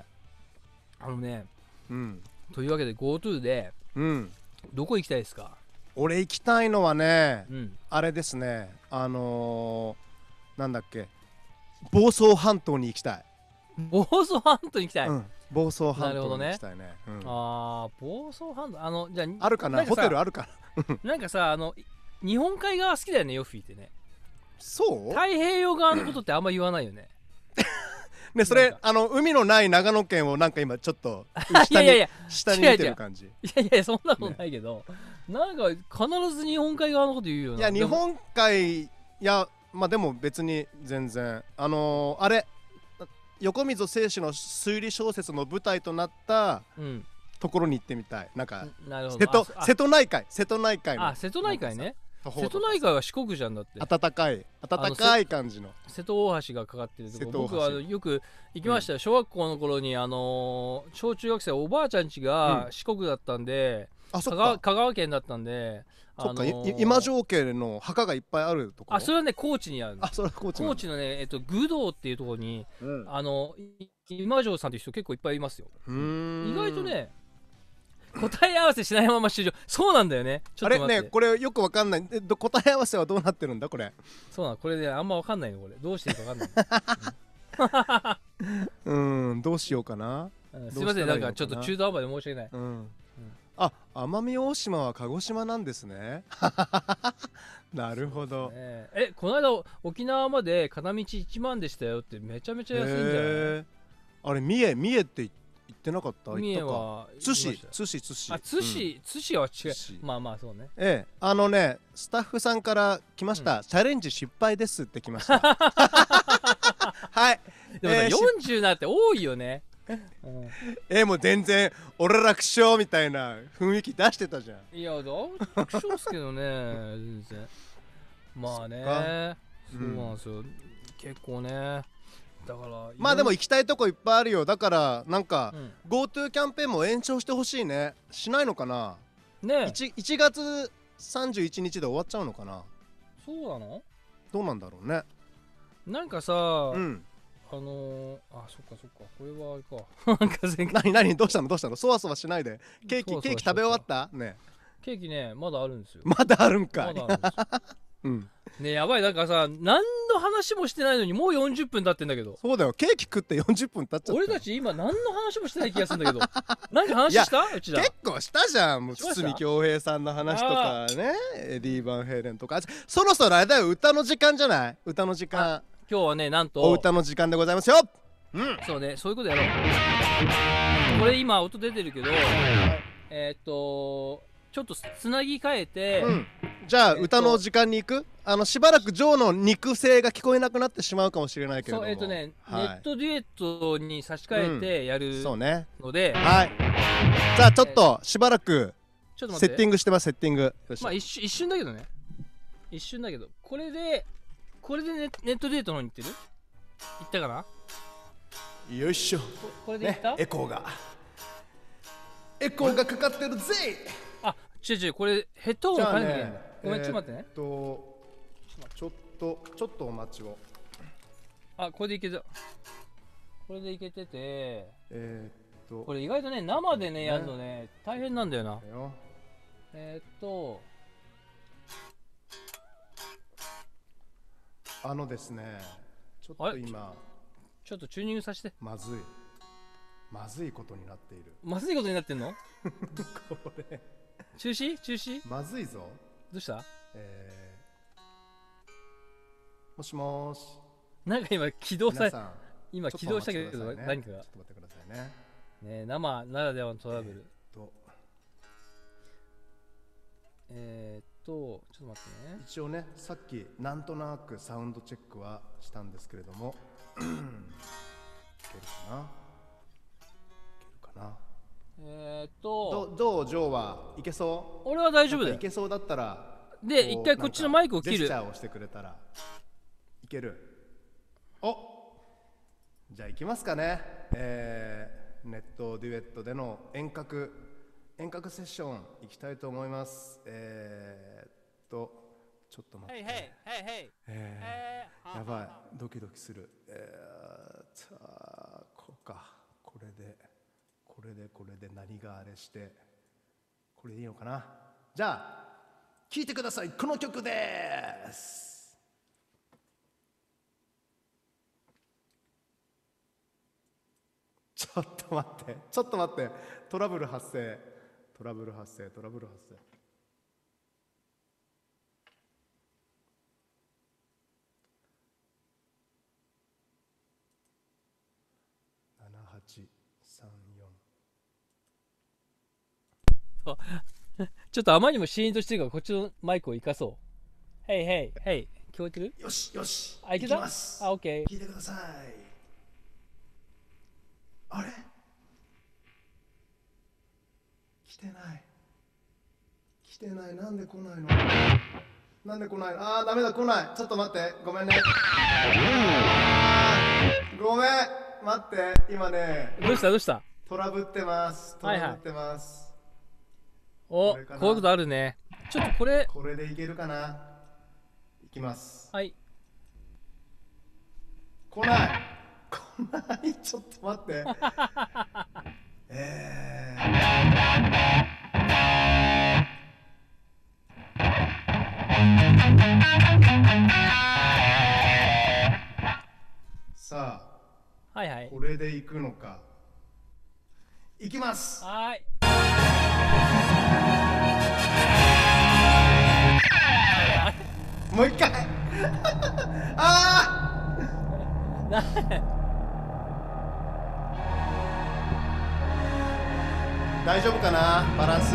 Speaker 2: というわけで GoTo でどこ行きたいですか？
Speaker 1: 俺行きたいのはね、あれですね。なんだっけ、房総半島に行きたい。
Speaker 2: 房総半島に行きたい。
Speaker 1: 房総半島に行きたいね。
Speaker 2: 房総半島、じゃあ
Speaker 1: あるかな？ホテルあるか
Speaker 2: な？なんかさ、日本海側好きだよね、ヨッフィーってね。
Speaker 1: そう？
Speaker 2: 太平洋側のことってあんま言わないよね。
Speaker 1: ね、それ海のない長野県をなんか今ちょっと下に見てる感じ。
Speaker 2: いやそんなことないけど、なんか必ず日本海側のこと言うよな。
Speaker 1: いや日本海、まあでも別に全然あれ横溝正史の推理小説の舞台となったところに行ってみたい。なんか瀬戸内海の。
Speaker 2: 瀬戸内海ね。瀬戸内海は四国じゃんだって。
Speaker 1: 暖かい感じの
Speaker 2: 瀬戸大橋がかかってるところ。僕はよく行きましたよ。小学校の頃に小中学生おばあちゃん家が四国だったんで、香川県だったんで、
Speaker 1: そっか、今城家の墓がいっぱいあるところ。
Speaker 2: それはね高知にある。
Speaker 1: それは高知
Speaker 2: のね愚道っていうところに今城さんっていう人結構いっぱいいますよ。意外とね答え合わせしないまま終了。そうなんだよね。
Speaker 1: あれね、これよくわかんない。答え合わせはどうなってるんだこれ。
Speaker 2: そうな、これねあんまわかんないの。これどうしていいかわか
Speaker 1: んない。どうしようかな。
Speaker 2: すいません、なんかちょっと中途半端で申し訳ない。
Speaker 1: 奄美大島は鹿児島なんですね。なるほど。
Speaker 2: この間沖縄まで片道1万でしたよって。めちゃめちゃ安いんじゃない？
Speaker 1: あれ三重って言ってなかった？
Speaker 2: 三重は
Speaker 1: 津市
Speaker 2: は違う。まあそうね。
Speaker 1: スタッフさんから来ました。チャレンジ失敗ですって来ました。はい。
Speaker 2: でも40なって多いよね。
Speaker 1: もう全然俺楽勝みたいな雰囲気出してたじゃん。
Speaker 2: いや楽勝っすけどね。全然まあね、そうなんですよ。結構ね。だから
Speaker 1: まあでも行きたいとこいっぱいあるよ。だからなんか GoTo キャンペーンも延長してほしいね。しないのかなね。1月31日で終わっちゃうのかな。
Speaker 2: そうなの？
Speaker 1: どうなんだろうね。
Speaker 2: なんかさ、そっかこれはあれか。
Speaker 1: 何どうしたの？そわそわしないで。ケーキ食べ終わったね。
Speaker 2: ケーキねまだあるんですよ。
Speaker 1: まだあるんかい。
Speaker 2: ね、やばい。なんかさ、何の話もしてないのにもう40分経ってんだけど。
Speaker 1: そうだよ、ケーキ食って40分経っちゃった。
Speaker 2: 俺たち今何の話もしてない気がするんだけど。何か話した？うちら
Speaker 1: 結構したじゃん。もう堤恭平さんの話とかね、エディ・バンヘイレンとか。そろそろあれだよ、歌の時間じゃない？歌の時間。
Speaker 2: 今日はね、なんと
Speaker 1: お歌の時間でございますよ。
Speaker 2: そうね、そういうことやろう。これ今音出てるけど、ちょっとつなぎ替えて、
Speaker 1: じゃあ歌の時間に行く？しばらくジョーの肉声が聞こえなくなってしまうかもしれないけれども、
Speaker 2: そうネットデュエットに差し替えてやるので、
Speaker 1: じゃあちょっとしばらくセッティングしてます。セッティング。
Speaker 2: まあ一瞬だけどね。一瞬だけど、これでネットデュエットの方に行ってる？行ったかな？
Speaker 1: よいしょ。
Speaker 2: これで行った？
Speaker 1: エコーがエコーがかかってるぜ。
Speaker 2: あ、違うこれヘッドホン変えなきゃいけないんだ。ごめん、ちょっと待ってね。
Speaker 1: ちょっとお待ちを。
Speaker 2: あ、これでいけた。これでいけてて、これ意外とね、生でね、やるのね、大変なんだよな。
Speaker 1: ですね、ちょっと今、
Speaker 2: ちょっとチューニングさせて。
Speaker 1: まずいことになっている。
Speaker 2: まずいことになってんの
Speaker 1: これ。
Speaker 2: 中止
Speaker 1: まずいぞ。
Speaker 2: どうした？
Speaker 1: もしもーし。
Speaker 2: なんか今起動今起動したけど、何かが。
Speaker 1: ちょっと待ってくださいね。
Speaker 2: ね、生ならではのトラブル。ちょっと待ってね。
Speaker 1: 一応ね、さっきなんとなくサウンドチェックはしたんですけれども、いけるかな。どうジョーはいけそう？
Speaker 2: 俺は大丈夫だよ。
Speaker 1: いけそうだったら、
Speaker 2: で一回こっちのマイクを切る。
Speaker 1: ジェスチャーをしてくれたらいける。じゃあ行きますかね。ネットデュエットでの遠隔セッション行きたいと思います。ちょっと待って。やばい、ドキドキする。こうか。これで何があれして、これでいいのかな。じゃあ聴いてください。この曲です。ちょっと待って、トラブル発生。
Speaker 2: ちょっとあまりにもシーンとしてるからこっちのマイクを生かそう。ヘイ聞こえてる？
Speaker 1: よし
Speaker 2: いけた？オッケー。
Speaker 1: 聞いてください。あれ？来てない。なんで来ないの？ダメだ、来ない。ちょっと待って、ごめんね。ごめん、待って、今ね。
Speaker 2: どうした？
Speaker 1: トラブってます。こういう
Speaker 2: ことあるね。ちょっとこれ
Speaker 1: でいけるかな。いきます。
Speaker 2: はい。
Speaker 1: 来ない。ちょっと待って。さあ、これでいくのか。いきます。もう一回。大丈夫かな、バランス。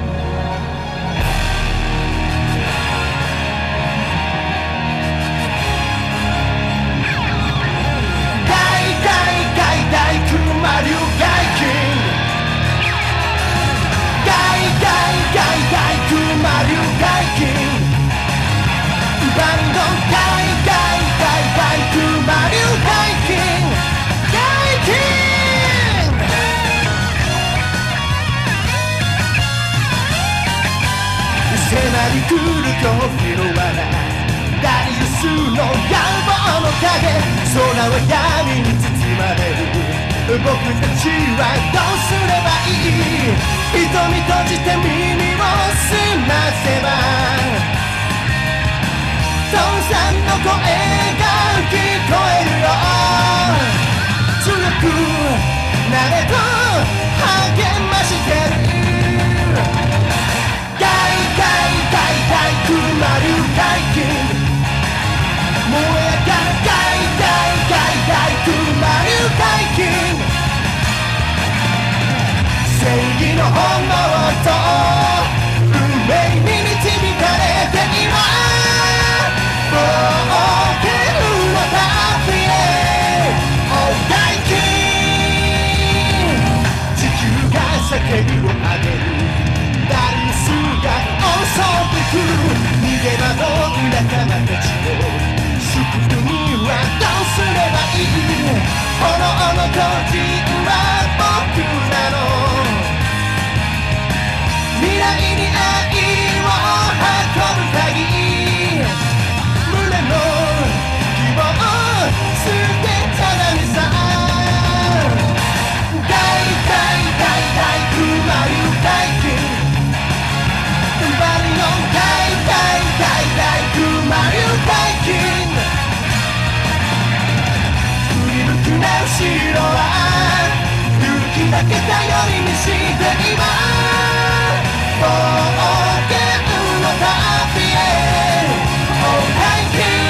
Speaker 1: 来る恐怖の罠、ダリウスの野望の影、空は闇に包まれる。僕たちはどうすればいい？瞳閉じて耳を澄ませば父さんの声が聞こえるよ。強くなれと励ましてる。熊流解禁、燃え上がる熊流解禁、正義の炎と来に愛を運ぶ鍵胸の希望捨てちゃダメさ大熊流大金バリの大熊流大金振り向くな後ろは勇気だけ頼りにして今冒険の旅へ Oh大金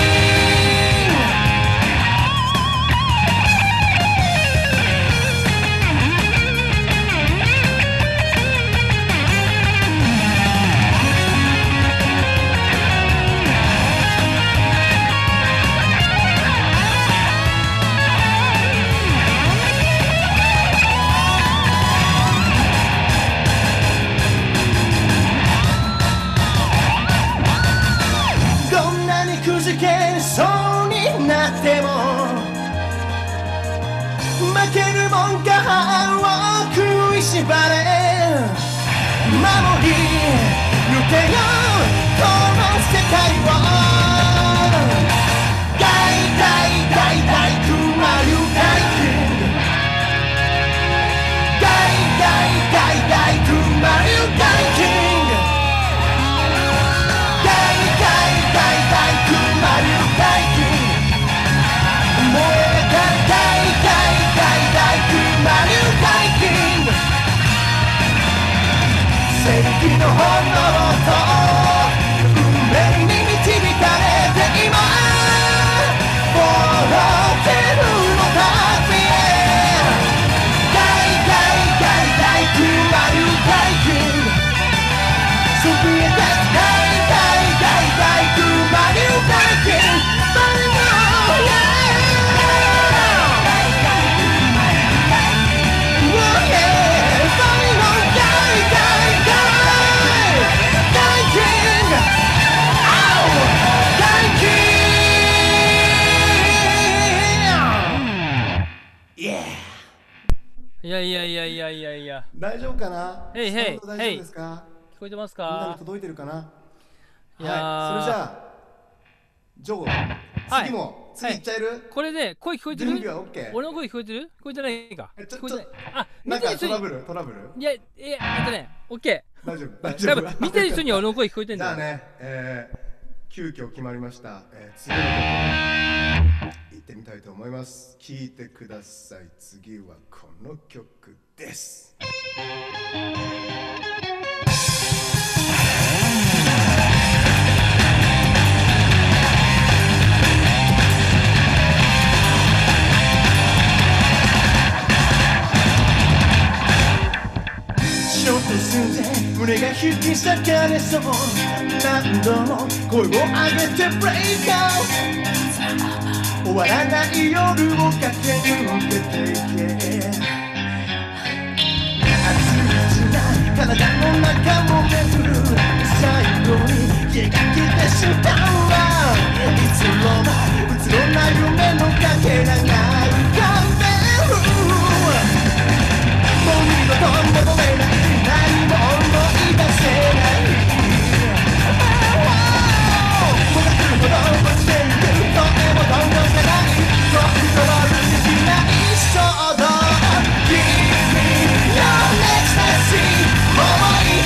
Speaker 1: そうになっても負けるもんか歯を食いしばれ守り抜けよこの世界を大熊流大金大熊流大金正義の炎と運命に導かれて今冒険の旅へ大熊流大金そびえ立つ大熊流大金
Speaker 2: いや
Speaker 1: 大丈夫かな
Speaker 2: へいへい
Speaker 1: 大丈夫ですか
Speaker 2: 聞こえてます
Speaker 1: みんな
Speaker 2: か
Speaker 1: に届いてるかなはいそれじ
Speaker 2: や
Speaker 1: ゃあジョー次も次いっちゃえる
Speaker 2: これで声聞こえてる
Speaker 1: 準備は OK
Speaker 2: 俺の声聞こえてる聞こえてないか聞こえてないあ
Speaker 1: なんかトラブル
Speaker 2: いやOK
Speaker 1: 大丈夫
Speaker 2: 見てる人には俺の声聞こえてんだ
Speaker 1: じゃあね急遽決まりました次の曲行ってみたいと思います聴いてください次はこの曲ですちょっとすんで胸が引き裂かれそう何度も声を上げてブレイクアウト終わらない夜を駆け抜けていけ熱々な体の中も巡る最後に描けてしまういつの間うつろな夢のかけらが浮かんでるもう二度と戻れない何も思い出せないもがくほど落ちていくとてもどんどんじゃないコントロールできない衝動君のエクスタシー思い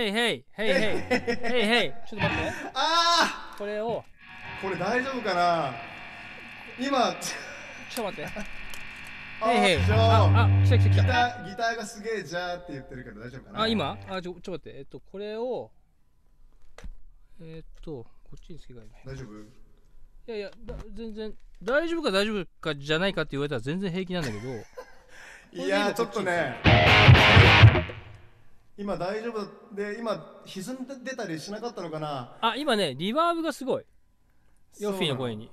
Speaker 2: ヘイヘイヘイヘイヘイヘイちょっと待って。
Speaker 1: あ
Speaker 2: これを
Speaker 1: これ大丈夫かな今。
Speaker 2: ちょっと待って。
Speaker 1: ヘイヘイ。
Speaker 2: 来た来た来た。
Speaker 1: ギターがすげえじゃーって言ってるけど大丈夫かな。
Speaker 2: 今ちょっと待って。これをこっちにつけ替える。
Speaker 1: 大丈夫？
Speaker 2: いや全然大丈夫かじゃないかって言われたら全然平気なんだけど。
Speaker 1: いやちょっとね、今大丈夫で、今歪んでたりしなかったのかな。
Speaker 2: 今ねリバーブがすごいヨッフィーの声に。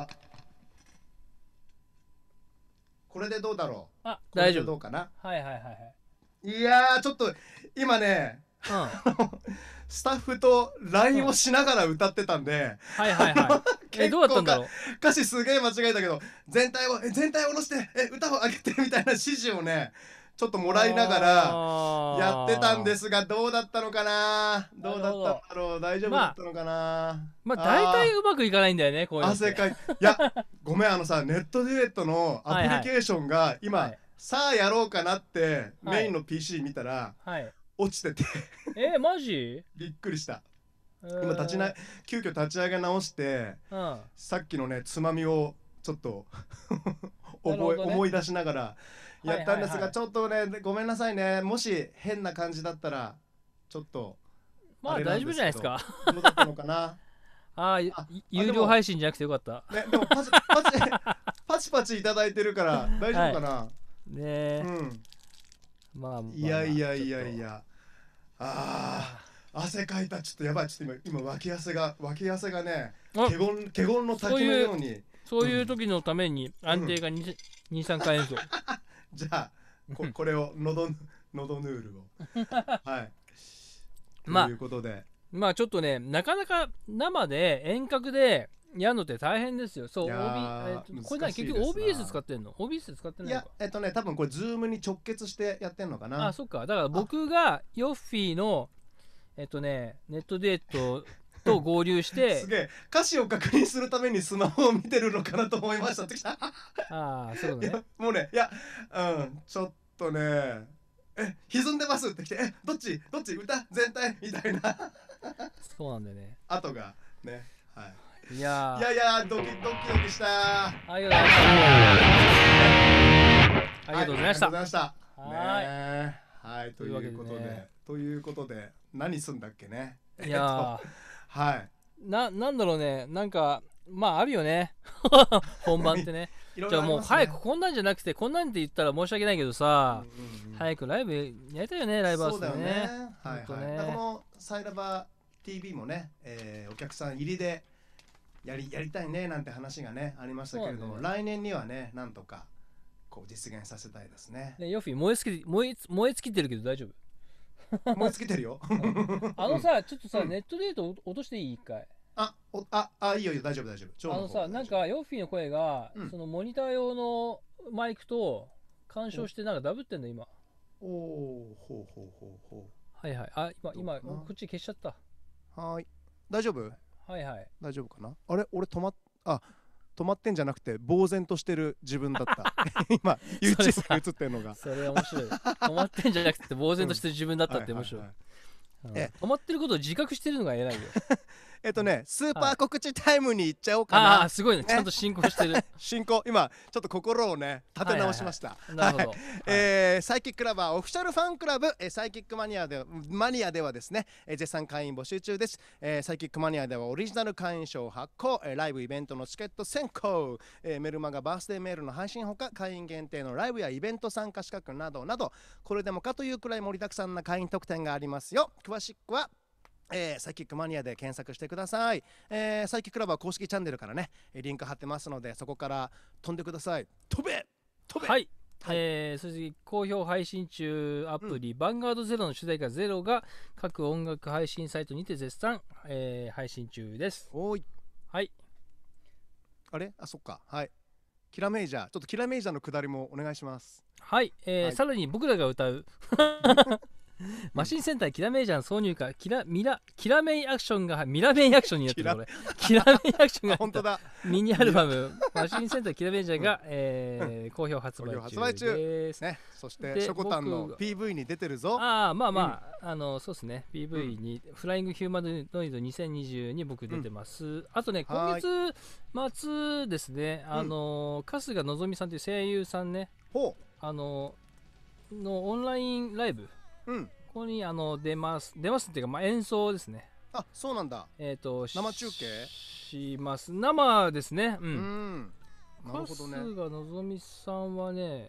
Speaker 1: これでどうだろう。
Speaker 2: 大丈夫。
Speaker 1: どうかな。
Speaker 2: はい。
Speaker 1: いやちょっと今ね、スタッフと LINE をしながら歌ってたんで、どうだったんだろう。歌詞すげえ間違えたけど、全体を下ろして歌を上げてみたいな指示をねちょっともらいながらやってたんですが、どうだったのかな。どうだったんだろう。大丈夫だったのかな。
Speaker 2: 大体うまくいかないんだよね、こういうの。
Speaker 1: 汗かい。いやごめん、ネットデュエットのアプリケーションが今さあやろうかなってメインの PC 見たら落ちてて
Speaker 2: マジ
Speaker 1: びっくりした。今急遽立ち上げ直して、さっきのねつまみをちょっと思い出しながらやったんですが、ちょっとねごめんなさいね。もし変な感じだったらちょっと
Speaker 2: 大丈夫じゃないですか。
Speaker 1: どうだったのかな。
Speaker 2: 有料配信じゃなくてよかった。
Speaker 1: でもパチパチいただいてるから大丈夫かな。
Speaker 2: ねえ。
Speaker 1: いや汗かいた。ちょっとやばい。ちょっと今脇汗がね華厳の滝のように。
Speaker 2: そういう時のために安定が2、3回演奏。
Speaker 1: じゃあこれを喉ヌールをはいということで、
Speaker 2: ちょっとねなかなか生で遠隔でやるのって大変ですよ。そう、これ結局 OBS 使ってんの？ OBS 使ってないのか。
Speaker 1: いや多分これ Zoom に直結してやってんのかな。
Speaker 2: そっか。だから僕がヨッフィーのネットデートと合流して
Speaker 1: すげえ歌詞を確認するためにスマホを見てるのかなと思いましたってきた。
Speaker 2: そうね。
Speaker 1: もうね、ちょっとね歪んでますってきて、どっち歌全体みたいな。
Speaker 2: そうなんだよね。
Speaker 1: 後がね、
Speaker 2: いや
Speaker 1: ドキドキした。
Speaker 2: ありがとうございました。
Speaker 1: はい、ということで何すんだっけね。
Speaker 2: なんだろうね。なんかあるよね。本番ってね。じゃあもう早くこんなんじゃなくて、こんなんって言ったら申し訳ないけどさ、早くライブやりたいよね、ライブハウスでね。
Speaker 1: このサイラバー TV もね、お客さん入りでやりたいねなんて話がねありましたけれども、来年にはねなんとかこう実現させたいですね。
Speaker 2: ヨッフィー燃え尽きてるけど大丈夫？
Speaker 1: 燃え尽きてるよ。
Speaker 2: さ、ちょっとさ、ネットデート落としていい？一回。
Speaker 1: いいよ大丈夫。
Speaker 2: なんかヨッフィーの声がそのモニター用のマイクと干渉してなんかダブってんの今。
Speaker 1: ほう。
Speaker 2: 今こっち消しちゃった。
Speaker 1: 大丈夫？大丈夫かな。あれ俺止まってんじゃなくて呆然としてる自分だった。今 YouTube に映ってるのが
Speaker 2: それ面白い。止まってんじゃなくて呆然としてる自分だったって面白い。止まってることを自覚してるのが偉いよ。
Speaker 1: スーパー告知タイムに行っちゃおうかな。
Speaker 2: すごいね。ちゃんと進行してる。
Speaker 1: 進行今ちょっと心をね立て直しました。
Speaker 2: なるほど。
Speaker 1: サイキックラバーオフィシャルファンクラブサイキックマニアではですね絶賛会員募集中です。サイキックマニアではオリジナル会員証発行、ライブイベントのチケット先行、メルマガバースデーメールの配信ほか会員限定のライブやイベント参加資格などなど、これでもかというくらい盛りだくさんな会員特典がありますよ。詳しくはサイキックマニアで検索してください。サイキックラバー公式チャンネルからねリンク貼ってますので、そこから飛んでください。飛べ。
Speaker 2: はい、そして好評配信中アプリ、ヴァンガードゼロの主題歌ゼロが各音楽配信サイトにて絶賛、配信中です。はい。
Speaker 1: あれそっか。キラメイジャー、ちょっとキラメイジャーの下りもお願いします。
Speaker 2: さらに僕らが歌うマシン戦隊キラメイジャー挿入歌キラメイアクションがミラメイアクションになってるこれキラメイアクションが
Speaker 1: 本当だ
Speaker 2: ミニアルバムマシン戦隊キラメイジャーが、好評発売中です
Speaker 1: ね。そしてショコタンの PV に出てるぞ。
Speaker 2: ああまあまあ、そうですね PV に、フライングヒューマノイド2020に僕出てます、あとね今月末ですね春日希さんという声優さんねのオンラインライブ、ここに出ますっていうか、演奏ですね。
Speaker 1: あ、そうなんだ。生中継
Speaker 2: します生ですね。
Speaker 1: なるほどね。
Speaker 2: 春日希さんはね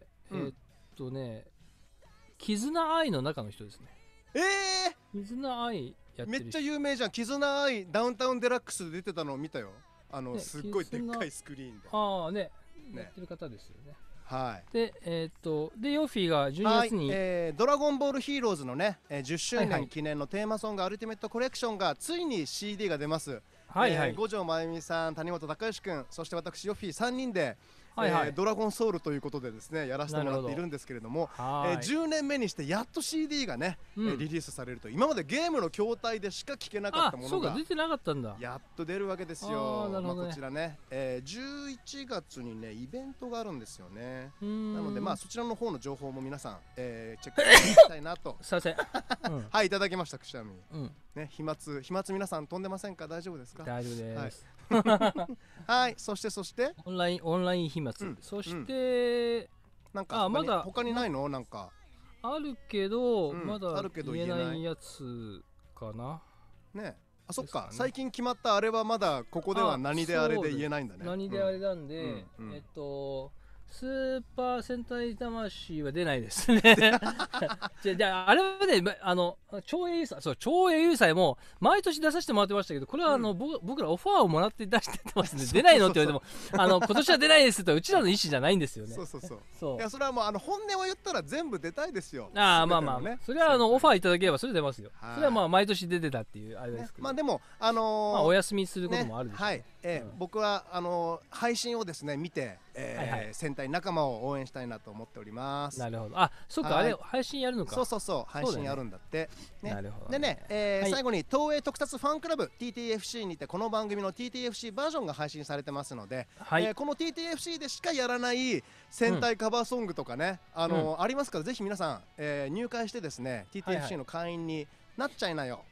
Speaker 2: 絆愛の中の人ですね。絆愛やってる。
Speaker 1: めっちゃ有名じゃん。絆愛ダウンタウンデラックスで出てたのを見たよ。すっごいでっかいスクリーンで。
Speaker 2: ああねやってる方ですよね。
Speaker 1: はい、
Speaker 2: でヨッフィーが12月に、
Speaker 1: ドラゴンボールヒーローズのね、10周年記念のテーマソング、アルティメットコレクションがついに CD が出ます。五条真由美さん、谷本隆義君、そして私ヨッフィー3人でドラゴンソウルということでですねやらせてもらっているんですけれども、10年目にしてやっと CD がね、リリースされると。今までゲームの筐体でしか聴けなかったものが
Speaker 2: 出てなかったんだ。
Speaker 1: やっと出るわけですよ。こちらね、11月にねイベントがあるんですよね。なのでそちらの方の情報も皆さん、チェックしていただきたいなとはい、いただきました。くしゃみね、飛沫皆さん飛んでませんか？大丈夫ですか？
Speaker 2: 大丈夫です。
Speaker 1: はい、そして
Speaker 2: オンライン飛沫、そして
Speaker 1: なんかまだ他にないの？なんか
Speaker 2: あるけどまだ言えないやつかな。
Speaker 1: ね、あ、そっか、最近決まったあれはまだここでは何であれで言えないんだね。
Speaker 2: 何であれなんで、スーパー戦隊魂は出ないですね。じゃああれはね超英雄祭も毎年出させてもらってましたけど、これは僕らオファーをもらって出してますんで、出ないのって言われても今年は出ないですとうちらの意思じゃないんですよね。
Speaker 1: そういや、それはもう本音を言ったら全部出たいですよ。
Speaker 2: まあそれはオファーいただければそれ出ますよ。それは毎年出てたっていうあれですけど、
Speaker 1: でも
Speaker 2: お休みすることもあるでしょう。
Speaker 1: 僕は配信をですね見て戦隊仲間を応援したいなと思っております。
Speaker 2: なるほど。あ、そうか、あれ配信やるのか。
Speaker 1: そう配信やるんだって。
Speaker 2: なるほど。
Speaker 1: でね、最後に東映特撮ファンクラブ TTFC にてこの番組の TTFC バージョンが配信されてますので、この TTFC でしかやらない戦隊カバーソングとかねありますから、ぜひ皆さん入会してですね TTFC の会員になっちゃいなよ。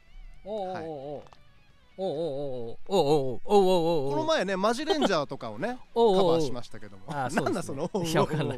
Speaker 1: この前ねマジレンジャーとかをねカバーしましたけども、なんだその
Speaker 2: いやわかんない。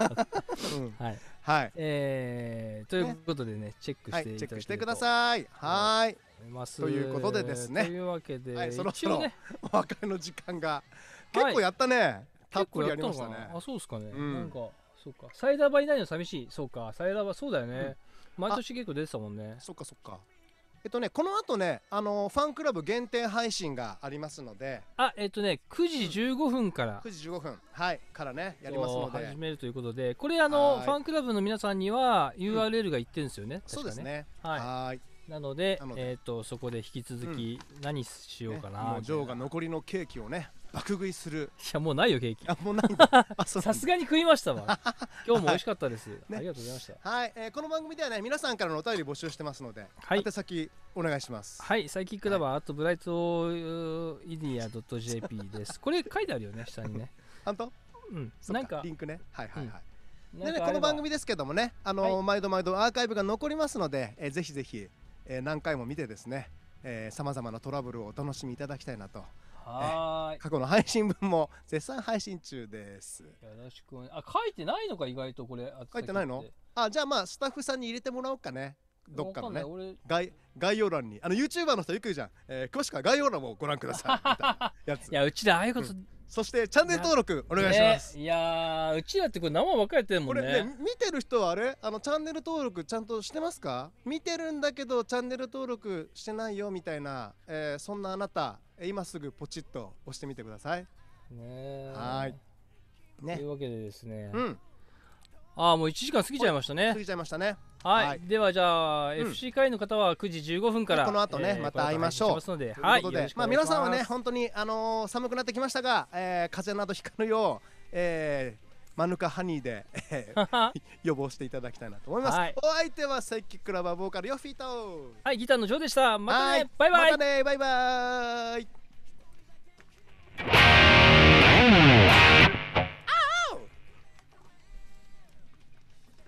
Speaker 2: はい。ということでねチェックしていただけると、
Speaker 1: チェックしてください。はい。ということでですね。
Speaker 2: というわけで
Speaker 1: そろそろお別れの時間が結構やったね。たっぷりやりましたね。
Speaker 2: あ、そうですかね。なんかそうか。サイダーバいないの寂しい。そうか。サイダーバそうだよね。毎年結構出てたもんね。
Speaker 1: そっか。この後ねファンクラブ限定配信がありますので、
Speaker 2: 9時15分から
Speaker 1: 9時15分からねやりますので
Speaker 2: 始めるということで、これファンクラブの皆さんには URL がいってるんですよね。
Speaker 1: そうですね。
Speaker 2: なのでそこで引き続き何しようかな。
Speaker 1: ジョーが残りのケーキをね爆食いする。
Speaker 2: いやもうないよケーキ。
Speaker 1: もうないんだ。
Speaker 2: さすがに食いましたわ。今日も美味しかったです。ありがとうございました。
Speaker 1: はい、この番組ではね皆さんからのお便り募集してますので、宛先お願いします。
Speaker 2: はい、サイキックラバーブライトイディア .jp です。これ書いてあるよね下にね。
Speaker 1: 本当？なんかリンクね。でねこの番組ですけどもね毎度アーカイブが残りますのでぜひぜひ何回も見てですねさまざまなトラブルをお楽しみいただきたいなと。過去の配信分も絶賛配信中です。よ
Speaker 2: ろしく。書いてないのか意外とこれ。
Speaker 1: 書いてないの？じゃあスタッフさんに入れてもらおうかね。どっかのね概要欄にYouTuber の人よく言うじゃん、詳しくは概要欄をご覧くださいみたいなやつ。
Speaker 2: いやうちらああいうこと、
Speaker 1: そしてチャンネル登録お願いします。
Speaker 2: いやうちらってこれ生ばっかりやってるもんね。
Speaker 1: これね見てる人はあれチャンネル登録ちゃんとしてますか？見てるんだけどチャンネル登録してないよみたいな、そんなあなた今すぐポチッと押してみてください。はい
Speaker 2: ね。というわけでですね、もう1時間過ぎちゃいましたね。
Speaker 1: 過ぎちゃいましたね。
Speaker 2: はい、ではじゃあ FC 会員の方は9時15分から
Speaker 1: この後ねまた会いましょう。ということで皆さんはね本当に寒くなってきましたが風邪などひかぬようマヌカハニーで予防していただきたいなと思います。お相手はサイキックラバーボーカルヨッフィーと、
Speaker 2: はい、ギターのジョーでした。またね、バイバイ。
Speaker 1: またね、バイバイ。